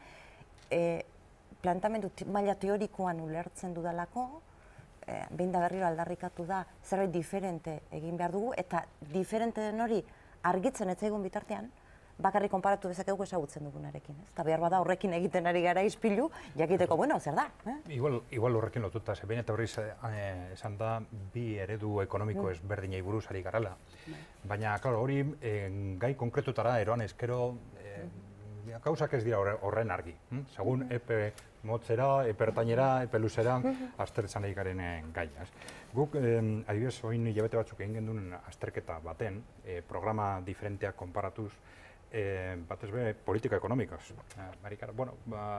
plantamendu maila teorikoan ulertzen dudalako, behin da berriro aldarrikatu da, zerbait diferente egin behar dugu, eta diferente den hori argitzen ez zaigun bitartean, bakarrik konparatu dezakegu ezagutzen dugunarekin, ez? Eta behar bada horrekin egiten ari gara izpilu, jakiteko, bueno, zer da? Igual horrekin lotuta, ze behin eta horri esan da, bi eredu ekonomiko ezberdinei buruz ari garala. Baina, klaro, hori gai konkretutara eroan ezkero, gauzak ez dira horren argi. Segun epe motzera, epe ertainera, epe luzera, aztertzen ari garen gaia. Guk, adibidez, oin hilabete batzuk egin genduen azterketa baten, programa diferenteak konparatuz, batez be, politika ekonomikoz. Bueno,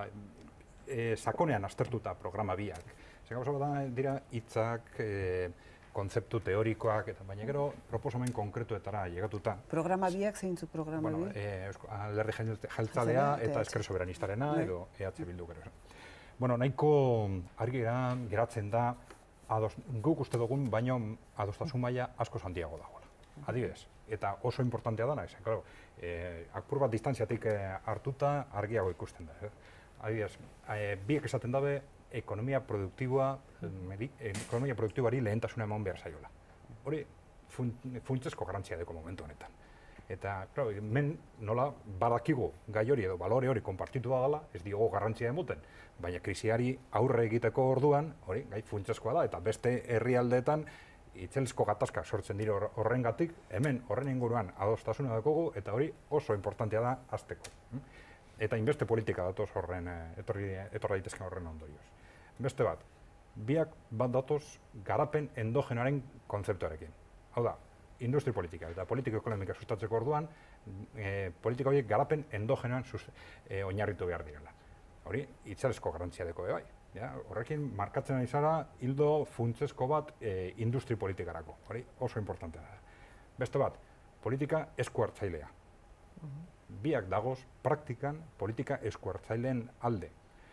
sakonean aztertuta programa biak. Zer gauza bat dira hitzak, kontzeptu teorikoak, baina gero proposamen konkretuetara llegatuta. Programa biak, zeintzu programa biak? Alderdi jeltzalea eta Ezker Soberanistarena edo E H Bildu gero. Bueno, nahiko argi geratzen da, guk uste dugun, baino adostasun maila asko handiago dagoela. Adibidez, eta oso importantea dana, apur bat distantziatik hartuta argiago ikusten da. Adibidez, biek esaten dabe, ekonomia produktiboa, ekonomia produktiboari lehentasuna eman behar zaiola. Hori, funtsezko garantzia deko momentu honetan. Eta, claro, men nola badakigu gai hori edo balore hori konpartitu da gala, ez diogo garrantzia emoten, baina krisiari aurre egiteko orduan, hori, gai funtsezkoa da, eta beste herrialdeetan itzelezko gatazka sortzen dira horrengatik, hemen horren inguruan adostasuna dakogu, eta hori oso importantea da hasteko. Eta inbeste politika datoz horren, etorri daitezken horren ondorioz. Beste bat, biak bat datoz garapen endogenoaren kontzeptuarekin. Hau da, industri politika eta politika ekonomika sustatzeko orduan, politika horiek garapen endogenoan oinarritu behar direla. Hori, itzalezko garantzia deko bai. Horrekin, markatzen ari zara, hildo funtsezko bat industri politikarako. Hori, oso importantea da. Beste bat, politika esku hartzailea. Biak dagoz, praktikan, politika esku hartzaileen alde.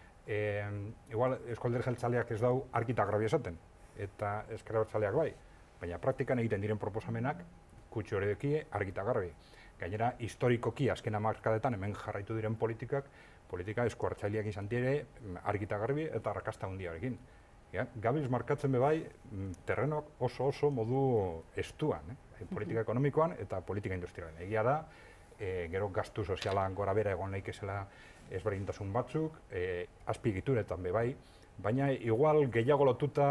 Igual, Eusko Alderdi Jeltzaleak ez dau argi eta garbi esaten, eta Ezker Abertzaleak bai, baina praktikan egiten diren proposamenak kutsu hori deki argi eta garbi. Gainera, historikoki azken hamarkadetan hemen jarraitu diren politikak, politika esku hartzaileak izan dire argi eta garbi eta arrakasta handiarekin. Gabilz markatzen be bai, terrenok oso oso modu estuan, politika ekonomikoan eta politika industrialen. Egia da, gero gastu sozialan gora bera egon nahi kezela ezberdintasun batzuk, azpiegituretan be bai, baina igual gehiago lotuta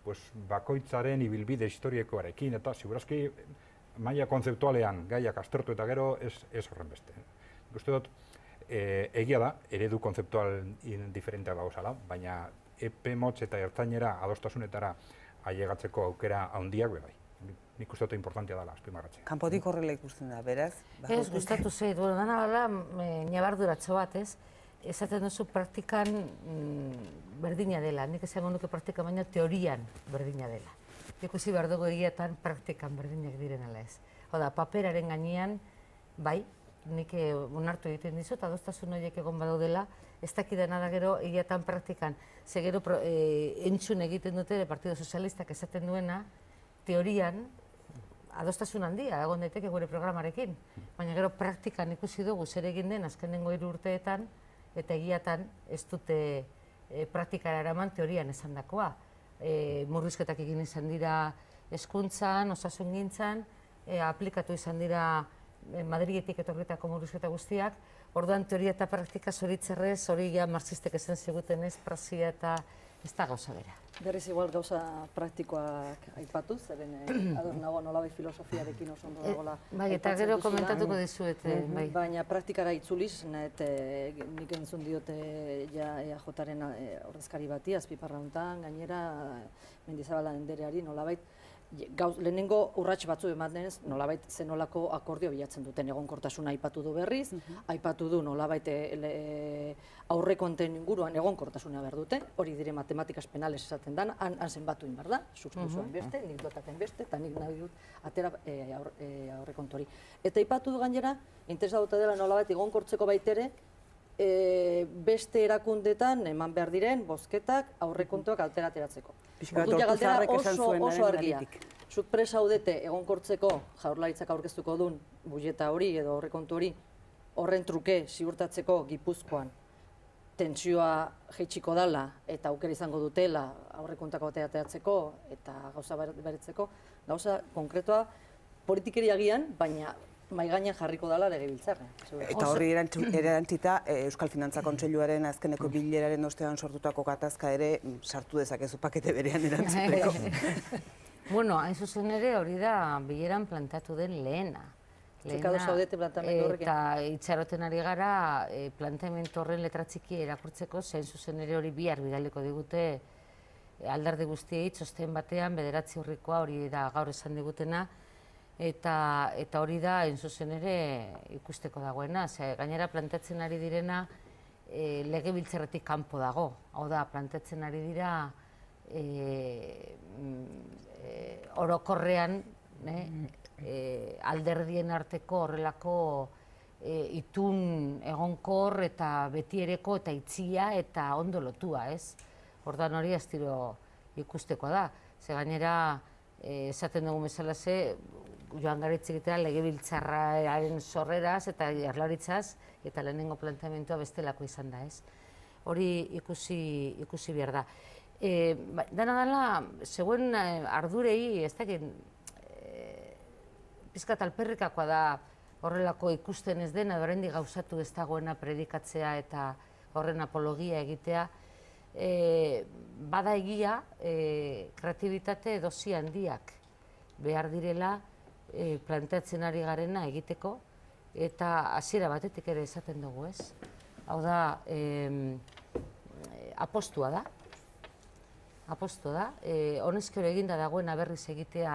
pues, bakoitzaren ibilbide historikoarekin, eta segurazki maila konzeptualean gaiak aztertu eta gero ez, ez horren beste. Uste dut, e, egia da, eredu konzeptual diferenteak dagoela, baina epe motz eta ertainera adostasunetara ailegatzeko aukera handiak be bai. Nik uste dut importantia dela azpimarratzea. Kanpotik horrela ikusten da, beraz? Ez, gustatu zait, bueno, dana bala, nabarduratxo bat, ez? Esaten duzu praktikan berdina dela, nik esango nuke praktikan baina teorian berdina dela. Ikusi behar dugu egietan praktikan berdinak diren ala ez. Oda, paperaren gainean, bai, nik onartu egiten dizut, adostasun horiek egon badaudela, ez dakidana da gero egietan praktikan. Ze gero entzun egiten dute Partido Sozialistak esaten duena, teorian, adostasun handia, egon daiteke gure programarekin. Baina gero praktikan ikusi dugu zer egin den azkenengo hiru urteetan, eta egiatan ez dute praktikara eraman teorian esandakoa. Murrizketak egin izan dira hezkuntzan, osasungintzan, aplikatu izan dira Madriletik etorritako murrizketa guztiak, orduan teoria eta praktika zoritzerrez, hori ja marxistek esan ziguten ez, prazia eta ez da gauza bera. Berriz igual gauza praktikoak aipatuz, zeren ados nago nolabait filosofiarekin oso ondo dagoela. Bai, eta gero komentatuko dizuet, bai. Baina praktikara itzuliz, nik entzun diote ja E A Jaren ordezkari bati, Azpimarra honetan, gainera Mendizabal andereari nolabait lehenengo urrats batzu emanez, nolabait zenolako akordio bilatzen duten egonkortasuna aipatu du berriz, aipatu du nolabait aurrekonten inguruan egonkortasuna behar dute, hori dire matematikas penales esaten dan, han zenbatu inbar da, zuztu zuen beste, nik dotaten beste, eta nik nahi dut atera aurrekontori. Eta aipatu du gainera, interesatuta dela nolabait egonkortzeko baitere, beste erakundetan eman behar diren bozketak aurrekontuak alterateratzeko. Orduan galdera oso argia. Zuk presa haudete egonkortzeko Jaurlaritzak aurkeztuko duen budjeta hori edo aurrekontu hori horren truke ziurtatzeko Gipuzkoan tentsioa jaitsiko dela eta aukera izango dutela aurrekontuak ateratzeko eta gauza beretzeko, gauza konkretoa politikeri agian, baina mai gainean jarriko dela legebiltzarrean. Eta horri erantzita, Euskal Finantza Kontseiluaren azkeneko bileraren ostean sortutako gatazka ere sartu dezakezu pakete berean erantzuteko. Bueno, hain zuzen ere hori da bileran plantatu den lehena. Zekadu zaudete plantamendu horrekin? Eta itxaroten ari gara plantamendu horren letra txiki erakurtzeko, zein zuzen ere hori bihar bidaliko digute alderdi guztiei txosten batean, bederatzi horrikoa hori da gaur esan digutena, eta hori da, hain zuzen ere, ikusteko dagoena. Gainera, plantatzen ari direna legebiltzarretik kanpo dago. Hau da, plantatzen ari dira orokorrean alderdien arteko horrelako itun egonkor eta betiereko eta itzia eta ondo lotua, ez? Ordan hori astiro ikusteko da. Ze gainera, esaten dugu bezala ze, joan garitz egitera legebiltzarraren sorreraz eta Jaurlaritzaz eta lehenengo plantamentua bestelako izan da, ez? Hori ikusi behar da. Dana dela, zegoen ardurei, ez dakit, pizkat alperrikakoa da horrelako ikusten ez dena, oraindik gauzatu ez dagoena predikatzea eta horren apologia egitea. Bada egia, kreatibitate dosi handiak behar direla planteatzen ari garena egiteko, eta hasiera batetik ere esaten dugu, ez? Hau da, apostua da, apostua da, honezkero eginda dagoena berriz egitea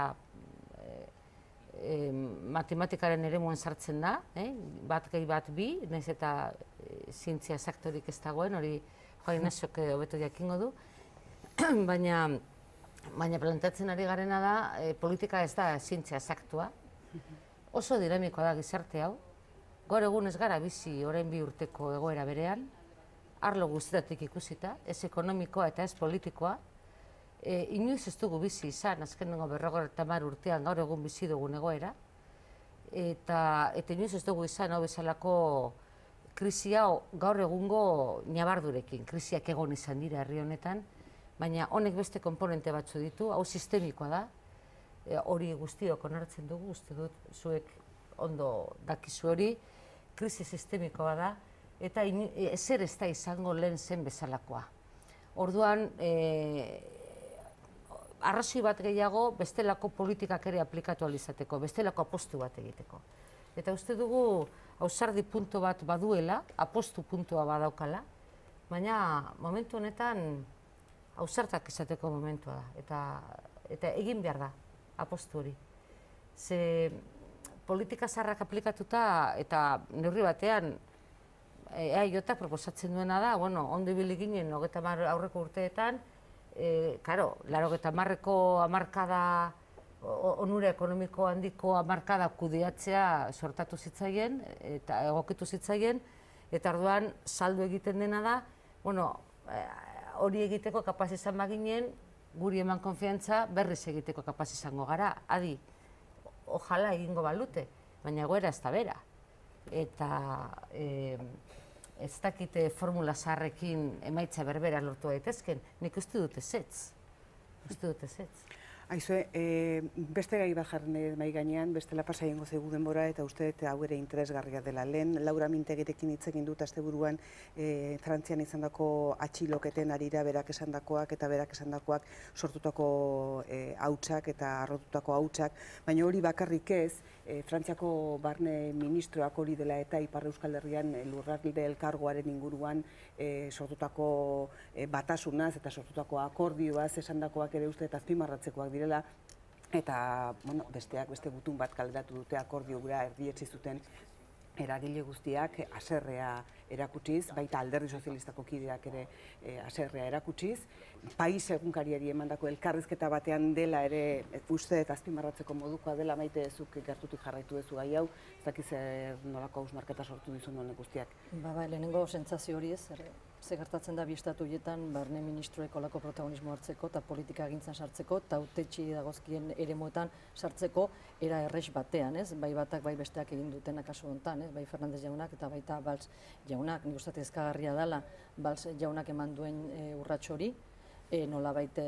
matematikaren eremuan sartzen da, bat gehi bat bi, nahiz eta zientzia sektorik ez dagoen, hori Joa Ignaziok hobeto jakingo du, baina Baina plantatzen ari garena da, politika ez da zientzia saktua. Oso dinamikoa da gizarte hau. Gaur egun ez gara bizi orain bi urteko egoera berean, arlo guztietatik ikusita, ez ekonomikoa eta ez politikoa. Inoiz ez dugu bizi izan, azkenengo berrogeita hamar urtean gaur egun bizi dugun egoera. Eta inoiz ez dugu izan hau bezalako krisia gaur egungo nabardurekin. Krisiak egon izan dira herri honetan, baina honek beste konponente batzu ditu, hau sistemikoa da, hori guztiok onartzen dugu, uste dut zuek ondo dakizu hori, krisi sistemikoa da, eta ezer ez da izango lehen zen bezalakoa. Orduan, arrazoi bat gehiago bestelako politikak ere aplikatu alizateko, bestelako apostu bat egiteko. Eta uste dugu ausardi puntu bat baduela, apostu puntua badaukala, baina momentu honetan ausartak esateko momentua da, eta, eta egin behar da apostu hori. Ze politika zaharrak aplikatuta eta neurri batean E A I J proposatzen duena da, bueno, ondo ibili ginen hogeita hamar aurreko urteetan, e, karo, laurogeita hamarreko hamarkada, onura ekonomiko handiko hamarkada kudeatzea sortatu zitzaien, eta egokitu zitzaien, eta orduan saldu egiten dena da, bueno, hori egiteko kapaz izan baginen, guri eman konfiantza berriz egiteko kapaz izango gara. Adi, ojala egingo balute, baina egoera ez da bera. Eta e, ez dakite formula zaharrekin emaitza berbera lortu daitezken, nik uste dut ezetz. Uste dut ezetz. Aizue, e, beste gai bat jarri mai gainean, bestela pasa egingo zaigu denbora eta uste dut hau ere interesgarria dela. Lehen Laura Mintegirekin hitz egin dut asteburuan e, Frantzian izandako atxiloketen arira berak esandakoak eta berak esandakoak sortutako e, hautsak eta arrotutako hautsak, baina hori bakarrik ez, e, Frantziako barne ministroak hori dela eta Ipar Euskal Herrian lurralde elkargoaren inguruan e, sortutako e, batasunaz eta sortutako akordioaz esandakoak ere uste eta azpimarratzekoak dira. Eta besteak beste gutun bat kaleratu dute akordio gura erdietsi zuten eragile guztiak haserrea erakutsiz, baita Alderdi Sozialistako kideak ere haserrea erakutsiz. Pais egunkariari emandako elkarrizketa batean dela ere uste eta azpimarratzeko modukoa dela, Maite, zuk gertutik jarraitu duzu gai hau, ez dakiz nolako hausnarketa sortu dizun honek guztiak. Ba, ba, lehenengo sentsazio hori ez, ze gertatzen da bi estatu horietan barne ministroek olako protagonismo hartzeko eta politika egintzan sartzeko eta hautetsi dagozkien eremuetan sartzeko era errex batean, ez? Bai batak, bai besteak egin dutenak kasu honetan, ez? Bai Fernandez jaunak eta baita Valls jaunak, nik uste ezkagarria dela Valls jaunak eman duen e, urrats hori, e, nolabait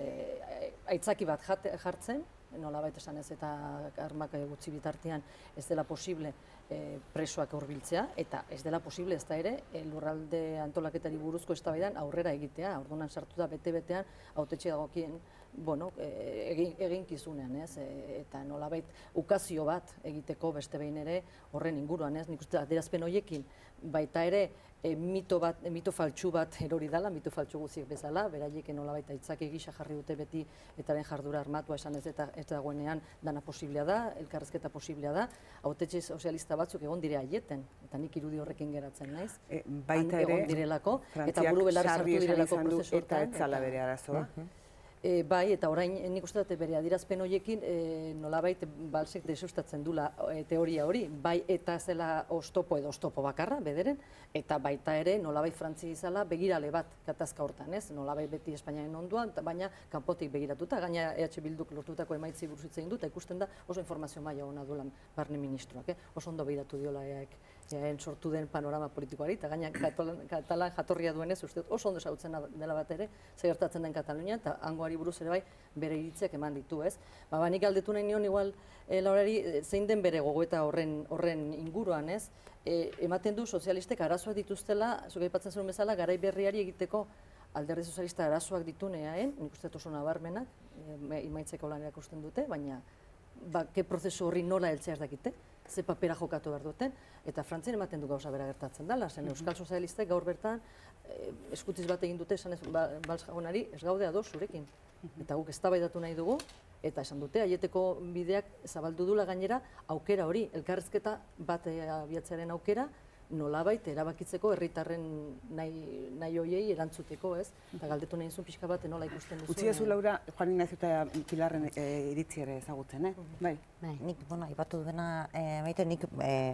e, aitzaki bat jartzen, nolabait esan ez eta armak gutxi bitartean ez dela posible e, presoak hurbiltzea, eta ez dela posible ez da ere e, lurralde antolaketari buruzko eztabaidan aurrera egitea, orduan sartu da bete-betean hautetxe dagokien bueno, e, egin, eginkizunean, ez? E, eta nolabait ukazio bat egiteko beste behin ere horren inguruan, ez? Nik uste adierazpen horiekin baita ere e, mito bat, e, mito faltsu bat erori dela, mito faltsu guziek bezala, beraiek nolabait aitzaki gisa jarri dute beti etaren jardura armatua esan ez eta ez dagoenean dana posiblea da, elkarrezketa posiblea da, hautetxe sozialista batzuk egon dire aieten, eta nik irudi horrekin geratzen naiz. E, baita ere, egon direlako, eta buru belarri sartu direlako prozesu hortan. Eta ez zala bere arazoa. E, bai, eta orain nik uste dut bere adierazpen horiekin e, nolabait Valsek desustatzen dula e, teoria hori, bai eta zela oztopo edo oztopo bakarra, bederen, eta baita ere nolabait Frantzi izala begirale bat gatazka hortan, ez? Nolabait beti Espainiaren onduan, baina kanpotik begiratuta, gaina E H Bilduk lortutako emaitzi buruz hitz egin dut, eta ikusten da oso informazio maila ona duela barne ministroak, eh? Oso ondo begiratu diola eaek eaen sortu den panorama politikoari, eta gaina katalan jatorria duenez, uste dut oso ondo ezagutzen dela bat ere, zer gertatzen den Katalunian, eta hangoari buruz ere bai bere iritziak eman ditu, ez? Ba, ba, nik galdetu nahi nion igual e, Laurari zein den bere gogoeta horren, horren inguruan, ez? E, ematen du sozialistek arazoak dituztela, zuk aipatzen zenuen bezala, garai berriari egiteko Alderdi Sozialista arazoak ditu neaen, nik uste oso nabarmenak, e, imaitzeko lan erakusten dute, baina ba, ke prozesu horri nola heltzea ez dakite, ze papera jokatu behar duten, eta Frantzian ematen du gauza bera gertatzen dela, zen Euskal Sozialistek gaur bertan e, eskutiz bat egin dute, esan ez Valls jaunari, ez gaude ados zurekin. Eta guk eztabaidatu nahi dugu, eta esan dute, aieteko bideak zabaldu dula gainera, aukera hori, elkarrezketa bat abiatzearen aukera, nolabait erabakitzeko herritarren nahi, nahi hoiei erantzuteko, ez? Eta galdetu nahi zuen pixka bat nola ikusten duzu. Utzi ezu, Laura, Juan Ignacio eta Pilarren e, iritzi ere ezagutzen, eh? Bai. Nik, bueno, ipatu duena, e, maite, nik e,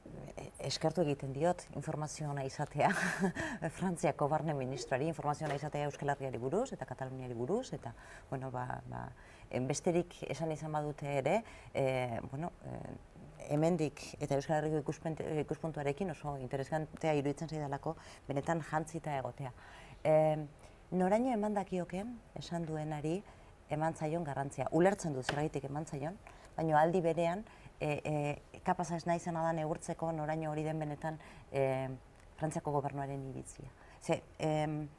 eskertu egiten diot informazioa izatea Frantziako barne ministroari, informazioa izatea Euskal Herriari buruz eta Kataluniari buruz, eta, bueno, ba, ba, besterik esan izan badute ere, e, bueno, e, hemendik eta Euskal Herriko ikuspuntuarekin oso interesantea iruditzen zaidalako benetan jantzita egotea. E, noraino eman dakioke, esan duenari, eman zaion garrantzia. Ulertzen du zergaitik eman zaion, baina aldi berean, e, e, kapasa ez naizena da neurtzeko noraino hori den benetan e, Frantziako gobernuaren iritzia. Ze, e,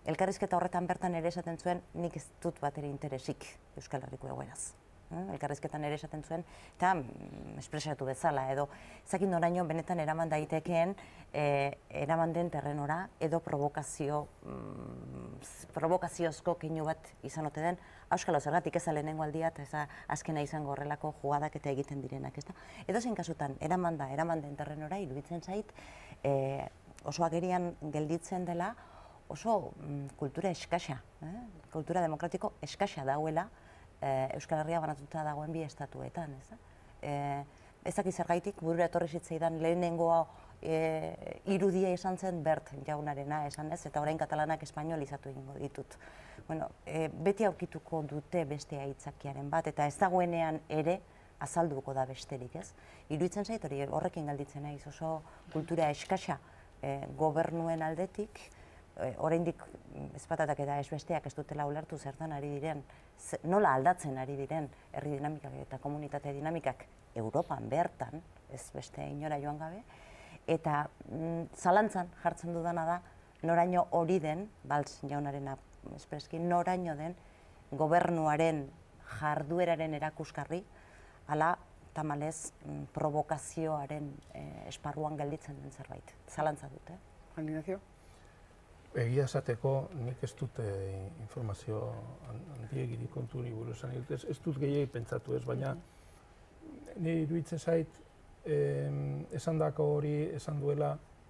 elkarrizketa horretan bertan ere esaten zuen, nik ez dut bat ere interesik Euskal Herriko egoeraz. Elkarrizketan ere esaten zuen, eta espresatu bezala, edo ezakin noraino benetan eraman daitekeen, eraman den terrenora, edo provokazio, provokaziozko keinu bat izan ote den, auskalo zergatik ez lehenengo aldia, eta ez azkena izango horrelako jugadak eta egiten direnak, ez da? Edo zein kasutan, eraman da, eraman den terrenora, iruditzen zait, oso agerian gelditzen dela, oso kultura eskasa, kultura demokratiko eskasa dauela, Euskal Herria banatuta dagoen bi estatuetan, ez da? Ez dakit zergaitik, burura etorri zitzaidan lehenengoa irudia izan zen Bert jaunarena esan ez, eta orain katalanak espainolizatu egingo ditut. Bueno, beti aurkituko dute beste aitzakiaren bat, eta ez dagoenean ere azalduko da besterik, ez? Iruditzen zait hori horrekin galditzen naiz, oso kultura eskasa gobernuen aldetik, oraindik ezpatatak eta ez besteak ez dutela ulertu zertan ari diren, nola aldatzen ari diren herri dinamikak eta komunitate dinamikak Europan bertan, ez beste inora joan gabe, eta zalantzan jartzen dudana da, noraino hori den, Baltz jaunarena espreski, noraino den gobernuaren jardueraren erakusgarri, ala tamalez provokazioaren esparruan gelditzen den zerbait. Zalantza dute. Juan Ignacio? Egia esateko, nik ez dut informazio handiegirik konturi buruz esan dut, ez dut gehiagik pentsatu ez, baina nire iruditzen zait esan dako hori esan duela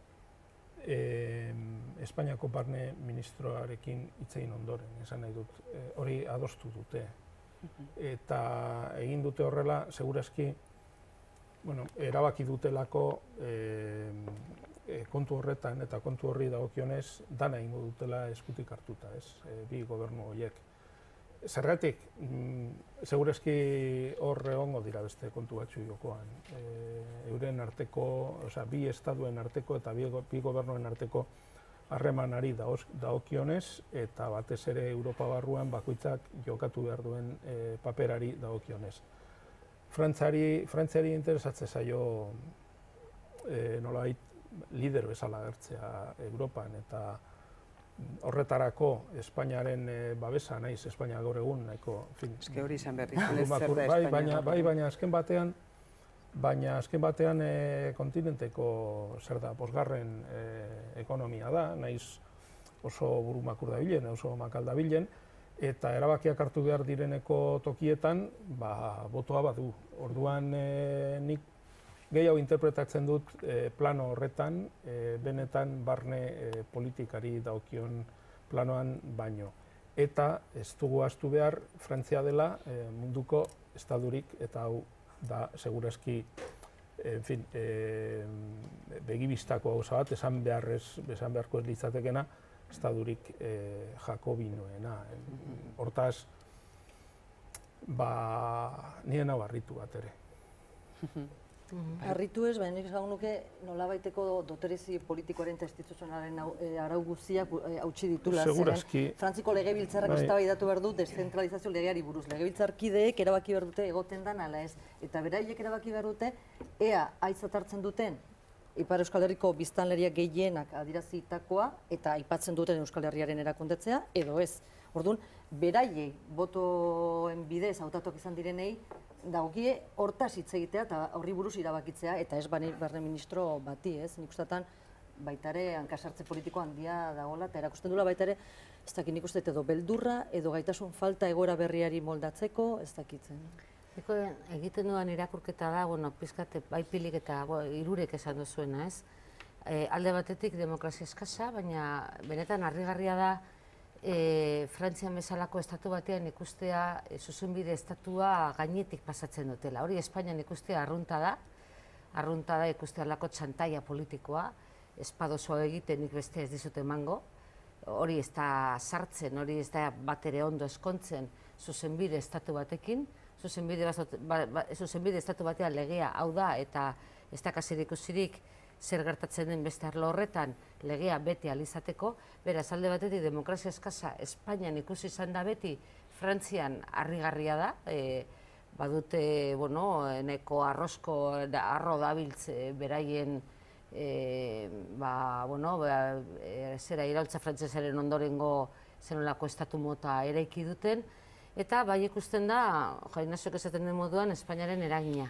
Espainiako barne ministroarekin hitzein ondoren, esan nahi dut, hori adostu dute. Eta egin dute horrela, segurazki, erabaki dutelako kontu horretan eta kontu horri dagokionez dana egingo dutela eskutik hartuta, ez, bi gobernu horiek. Zergatik, segurazki hor egongo dira beste kontu batzu jokoan. Euren arteko, osea, bi estaduen arteko eta bi gobernuen arteko harremanari dagokionez eta batez ere Europa barruan bakoitzak jokatu behar duen paperari dagokionez. Frantziari interesatzen zaio nolabait lider bezala agertzea Europan eta horretarako Espainiaren babesa naiz, Espainia gaur egun nahiko... Eske hori izan berri, zer da Espainia. Bai, baina azken batean, baina azken batean kontinenteko zer da, bosgarren ekonomia da, naiz oso buru makur dabilen, oso makal dabilen, eta erabakiak hartu behar direneko tokietan, botoa badu. Orduan nik gehiago interpretatzen dut plano horretan, benetan barne politikari daokion planoan baino. Eta ez dugu ahaztu behar, Frantzia dela munduko estadurik, eta hau da segurazki begibistako gauza bat, esan beharko ez litzatekena, estadurik jakobinoena. Hortaz, nire nahu harritu bat ere. Harritu ez, baina nik esan nuke nolabaiteko doterezi politikoaren eta instituzionalen arau guztiak hautsi ditula. Segurazki. Frantziko legebiltzarrak eztabaidatu behar du deszentralizazio legeari buruz. Legebiltzarkideek erabaki behar dute egoten dan ala ez. Eta beraiek erabaki behar dute, ea aitzat hartzen duten Ipar Euskal Herriko biztanleria gehienak adirazitakoa eta aipatzen duten Euskal Herriaren erakundetzea, edo ez. Orduan, beraiei botoen bidez hautatok izan direnei, dagokie hortaz hitz egitea eta horri buruz irabakitzea, eta ez barne ministro bati, ez? Nik ustetan baitare hankasartze politiko handia dagoela, eta erakusten duela baitare, ez dakit nik uste edo beldurra, edo gaitasun falta egoera berriari moldatzeko, ez dakitzen. Egiten duan irakurketa da, bueno, pizkate bai pilik eta hirurek esan duzuena, ez? Alde batetik demokrazia eskasa, baina benetan harrigarria da Frantzian bezalako estatu batean ikustea zuzenbide estatua gainetik pasatzen dutela. Hori Espainian ikustea arrunta da, arrunta da ikustea lako txantaia politikoa, espadozoa egiten nik beste ez dizute emango, hori ez da sartzen, hori ez da bat ere ondo eskontzen zuzenbide estatu batekin, zuzenbide estatu batean legea hau da eta ez da kasir ikusirik zer gertatzen den beste arlo horretan legea beti alizateko, beraz alde batetik demokrazia eskasa Espainian ikusi izan da beti, Frantzian harrigarria da, badute, bueno, neko arrosko, arro dabiltz beraien ba, bueno, zera iraultza frantsesaren ondorengo zenolako estatu mota eraiki duten, eta bai ikusten da, jo, Inaziok esaten den moduan, Espainiaren eragina.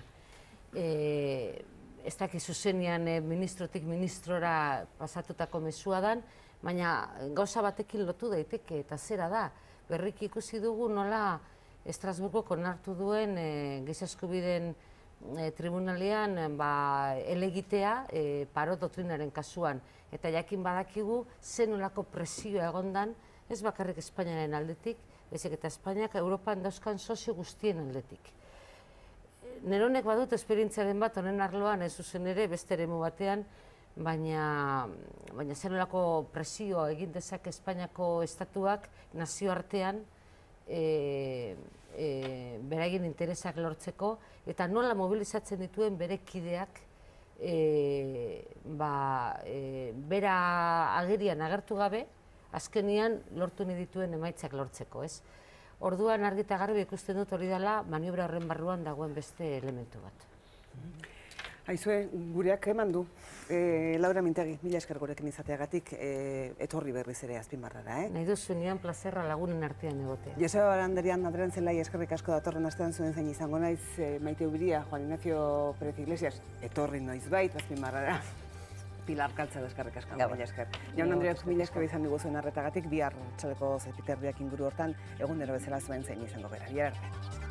Ez dakit zuzenean ministrotik ministrora pasatutako mezua dan, baina gauza batekin lotu daiteke, eta zera da, berriki ikusi dugu nola Estrasburgok onartu duen giza eskubideen tribunalean helegitea Parot doktrinaren kasuan. Eta jakin badakigu zenolako presioa egondan, ez bakarrik Espainiaren aldetik, baizik eta Espainiak Europan dauzkan sozio guztien aldetik. Neronek badut esperientziaren bat honen arloan, ez zuzen ere, beste eremu batean, baina zenolako presioa egin dezak Espainiako estatuak nazioartean beragin interesak lortzeko, eta nola mobilizatzen dituen bere kideak bera agerian agertu gabe, azkenian lortu nahi dituen emaitzak lortzeko, ez? Orduan argi eta garbi ikusten dut hori dela maniobra horren barruan dagoen beste elementu bat. Aizue, gureak eman du. Laura Mintegi, mila esker gurekin izateagatik, etorri berriz ere Azpimarrara, eh? Nahi duzu nian plazerra lagunen artean egotea. Joseba Baranderian, Adrián Zelai, eskerrik asko datorren astean zuen zein izango naiz, Maite Ubiria, Juan Ignacio Pérez Iglesias, etorri noiz bait Azpimarrara. Pilar Caltzado, eskerrik asko, mila esker. Jaun Andreak, mila esker izan dugu zuen arretagatik, bihar txaleko zepiterriak inguru hortan, egun dero bezala zuen zein izango bera. Bihar arte.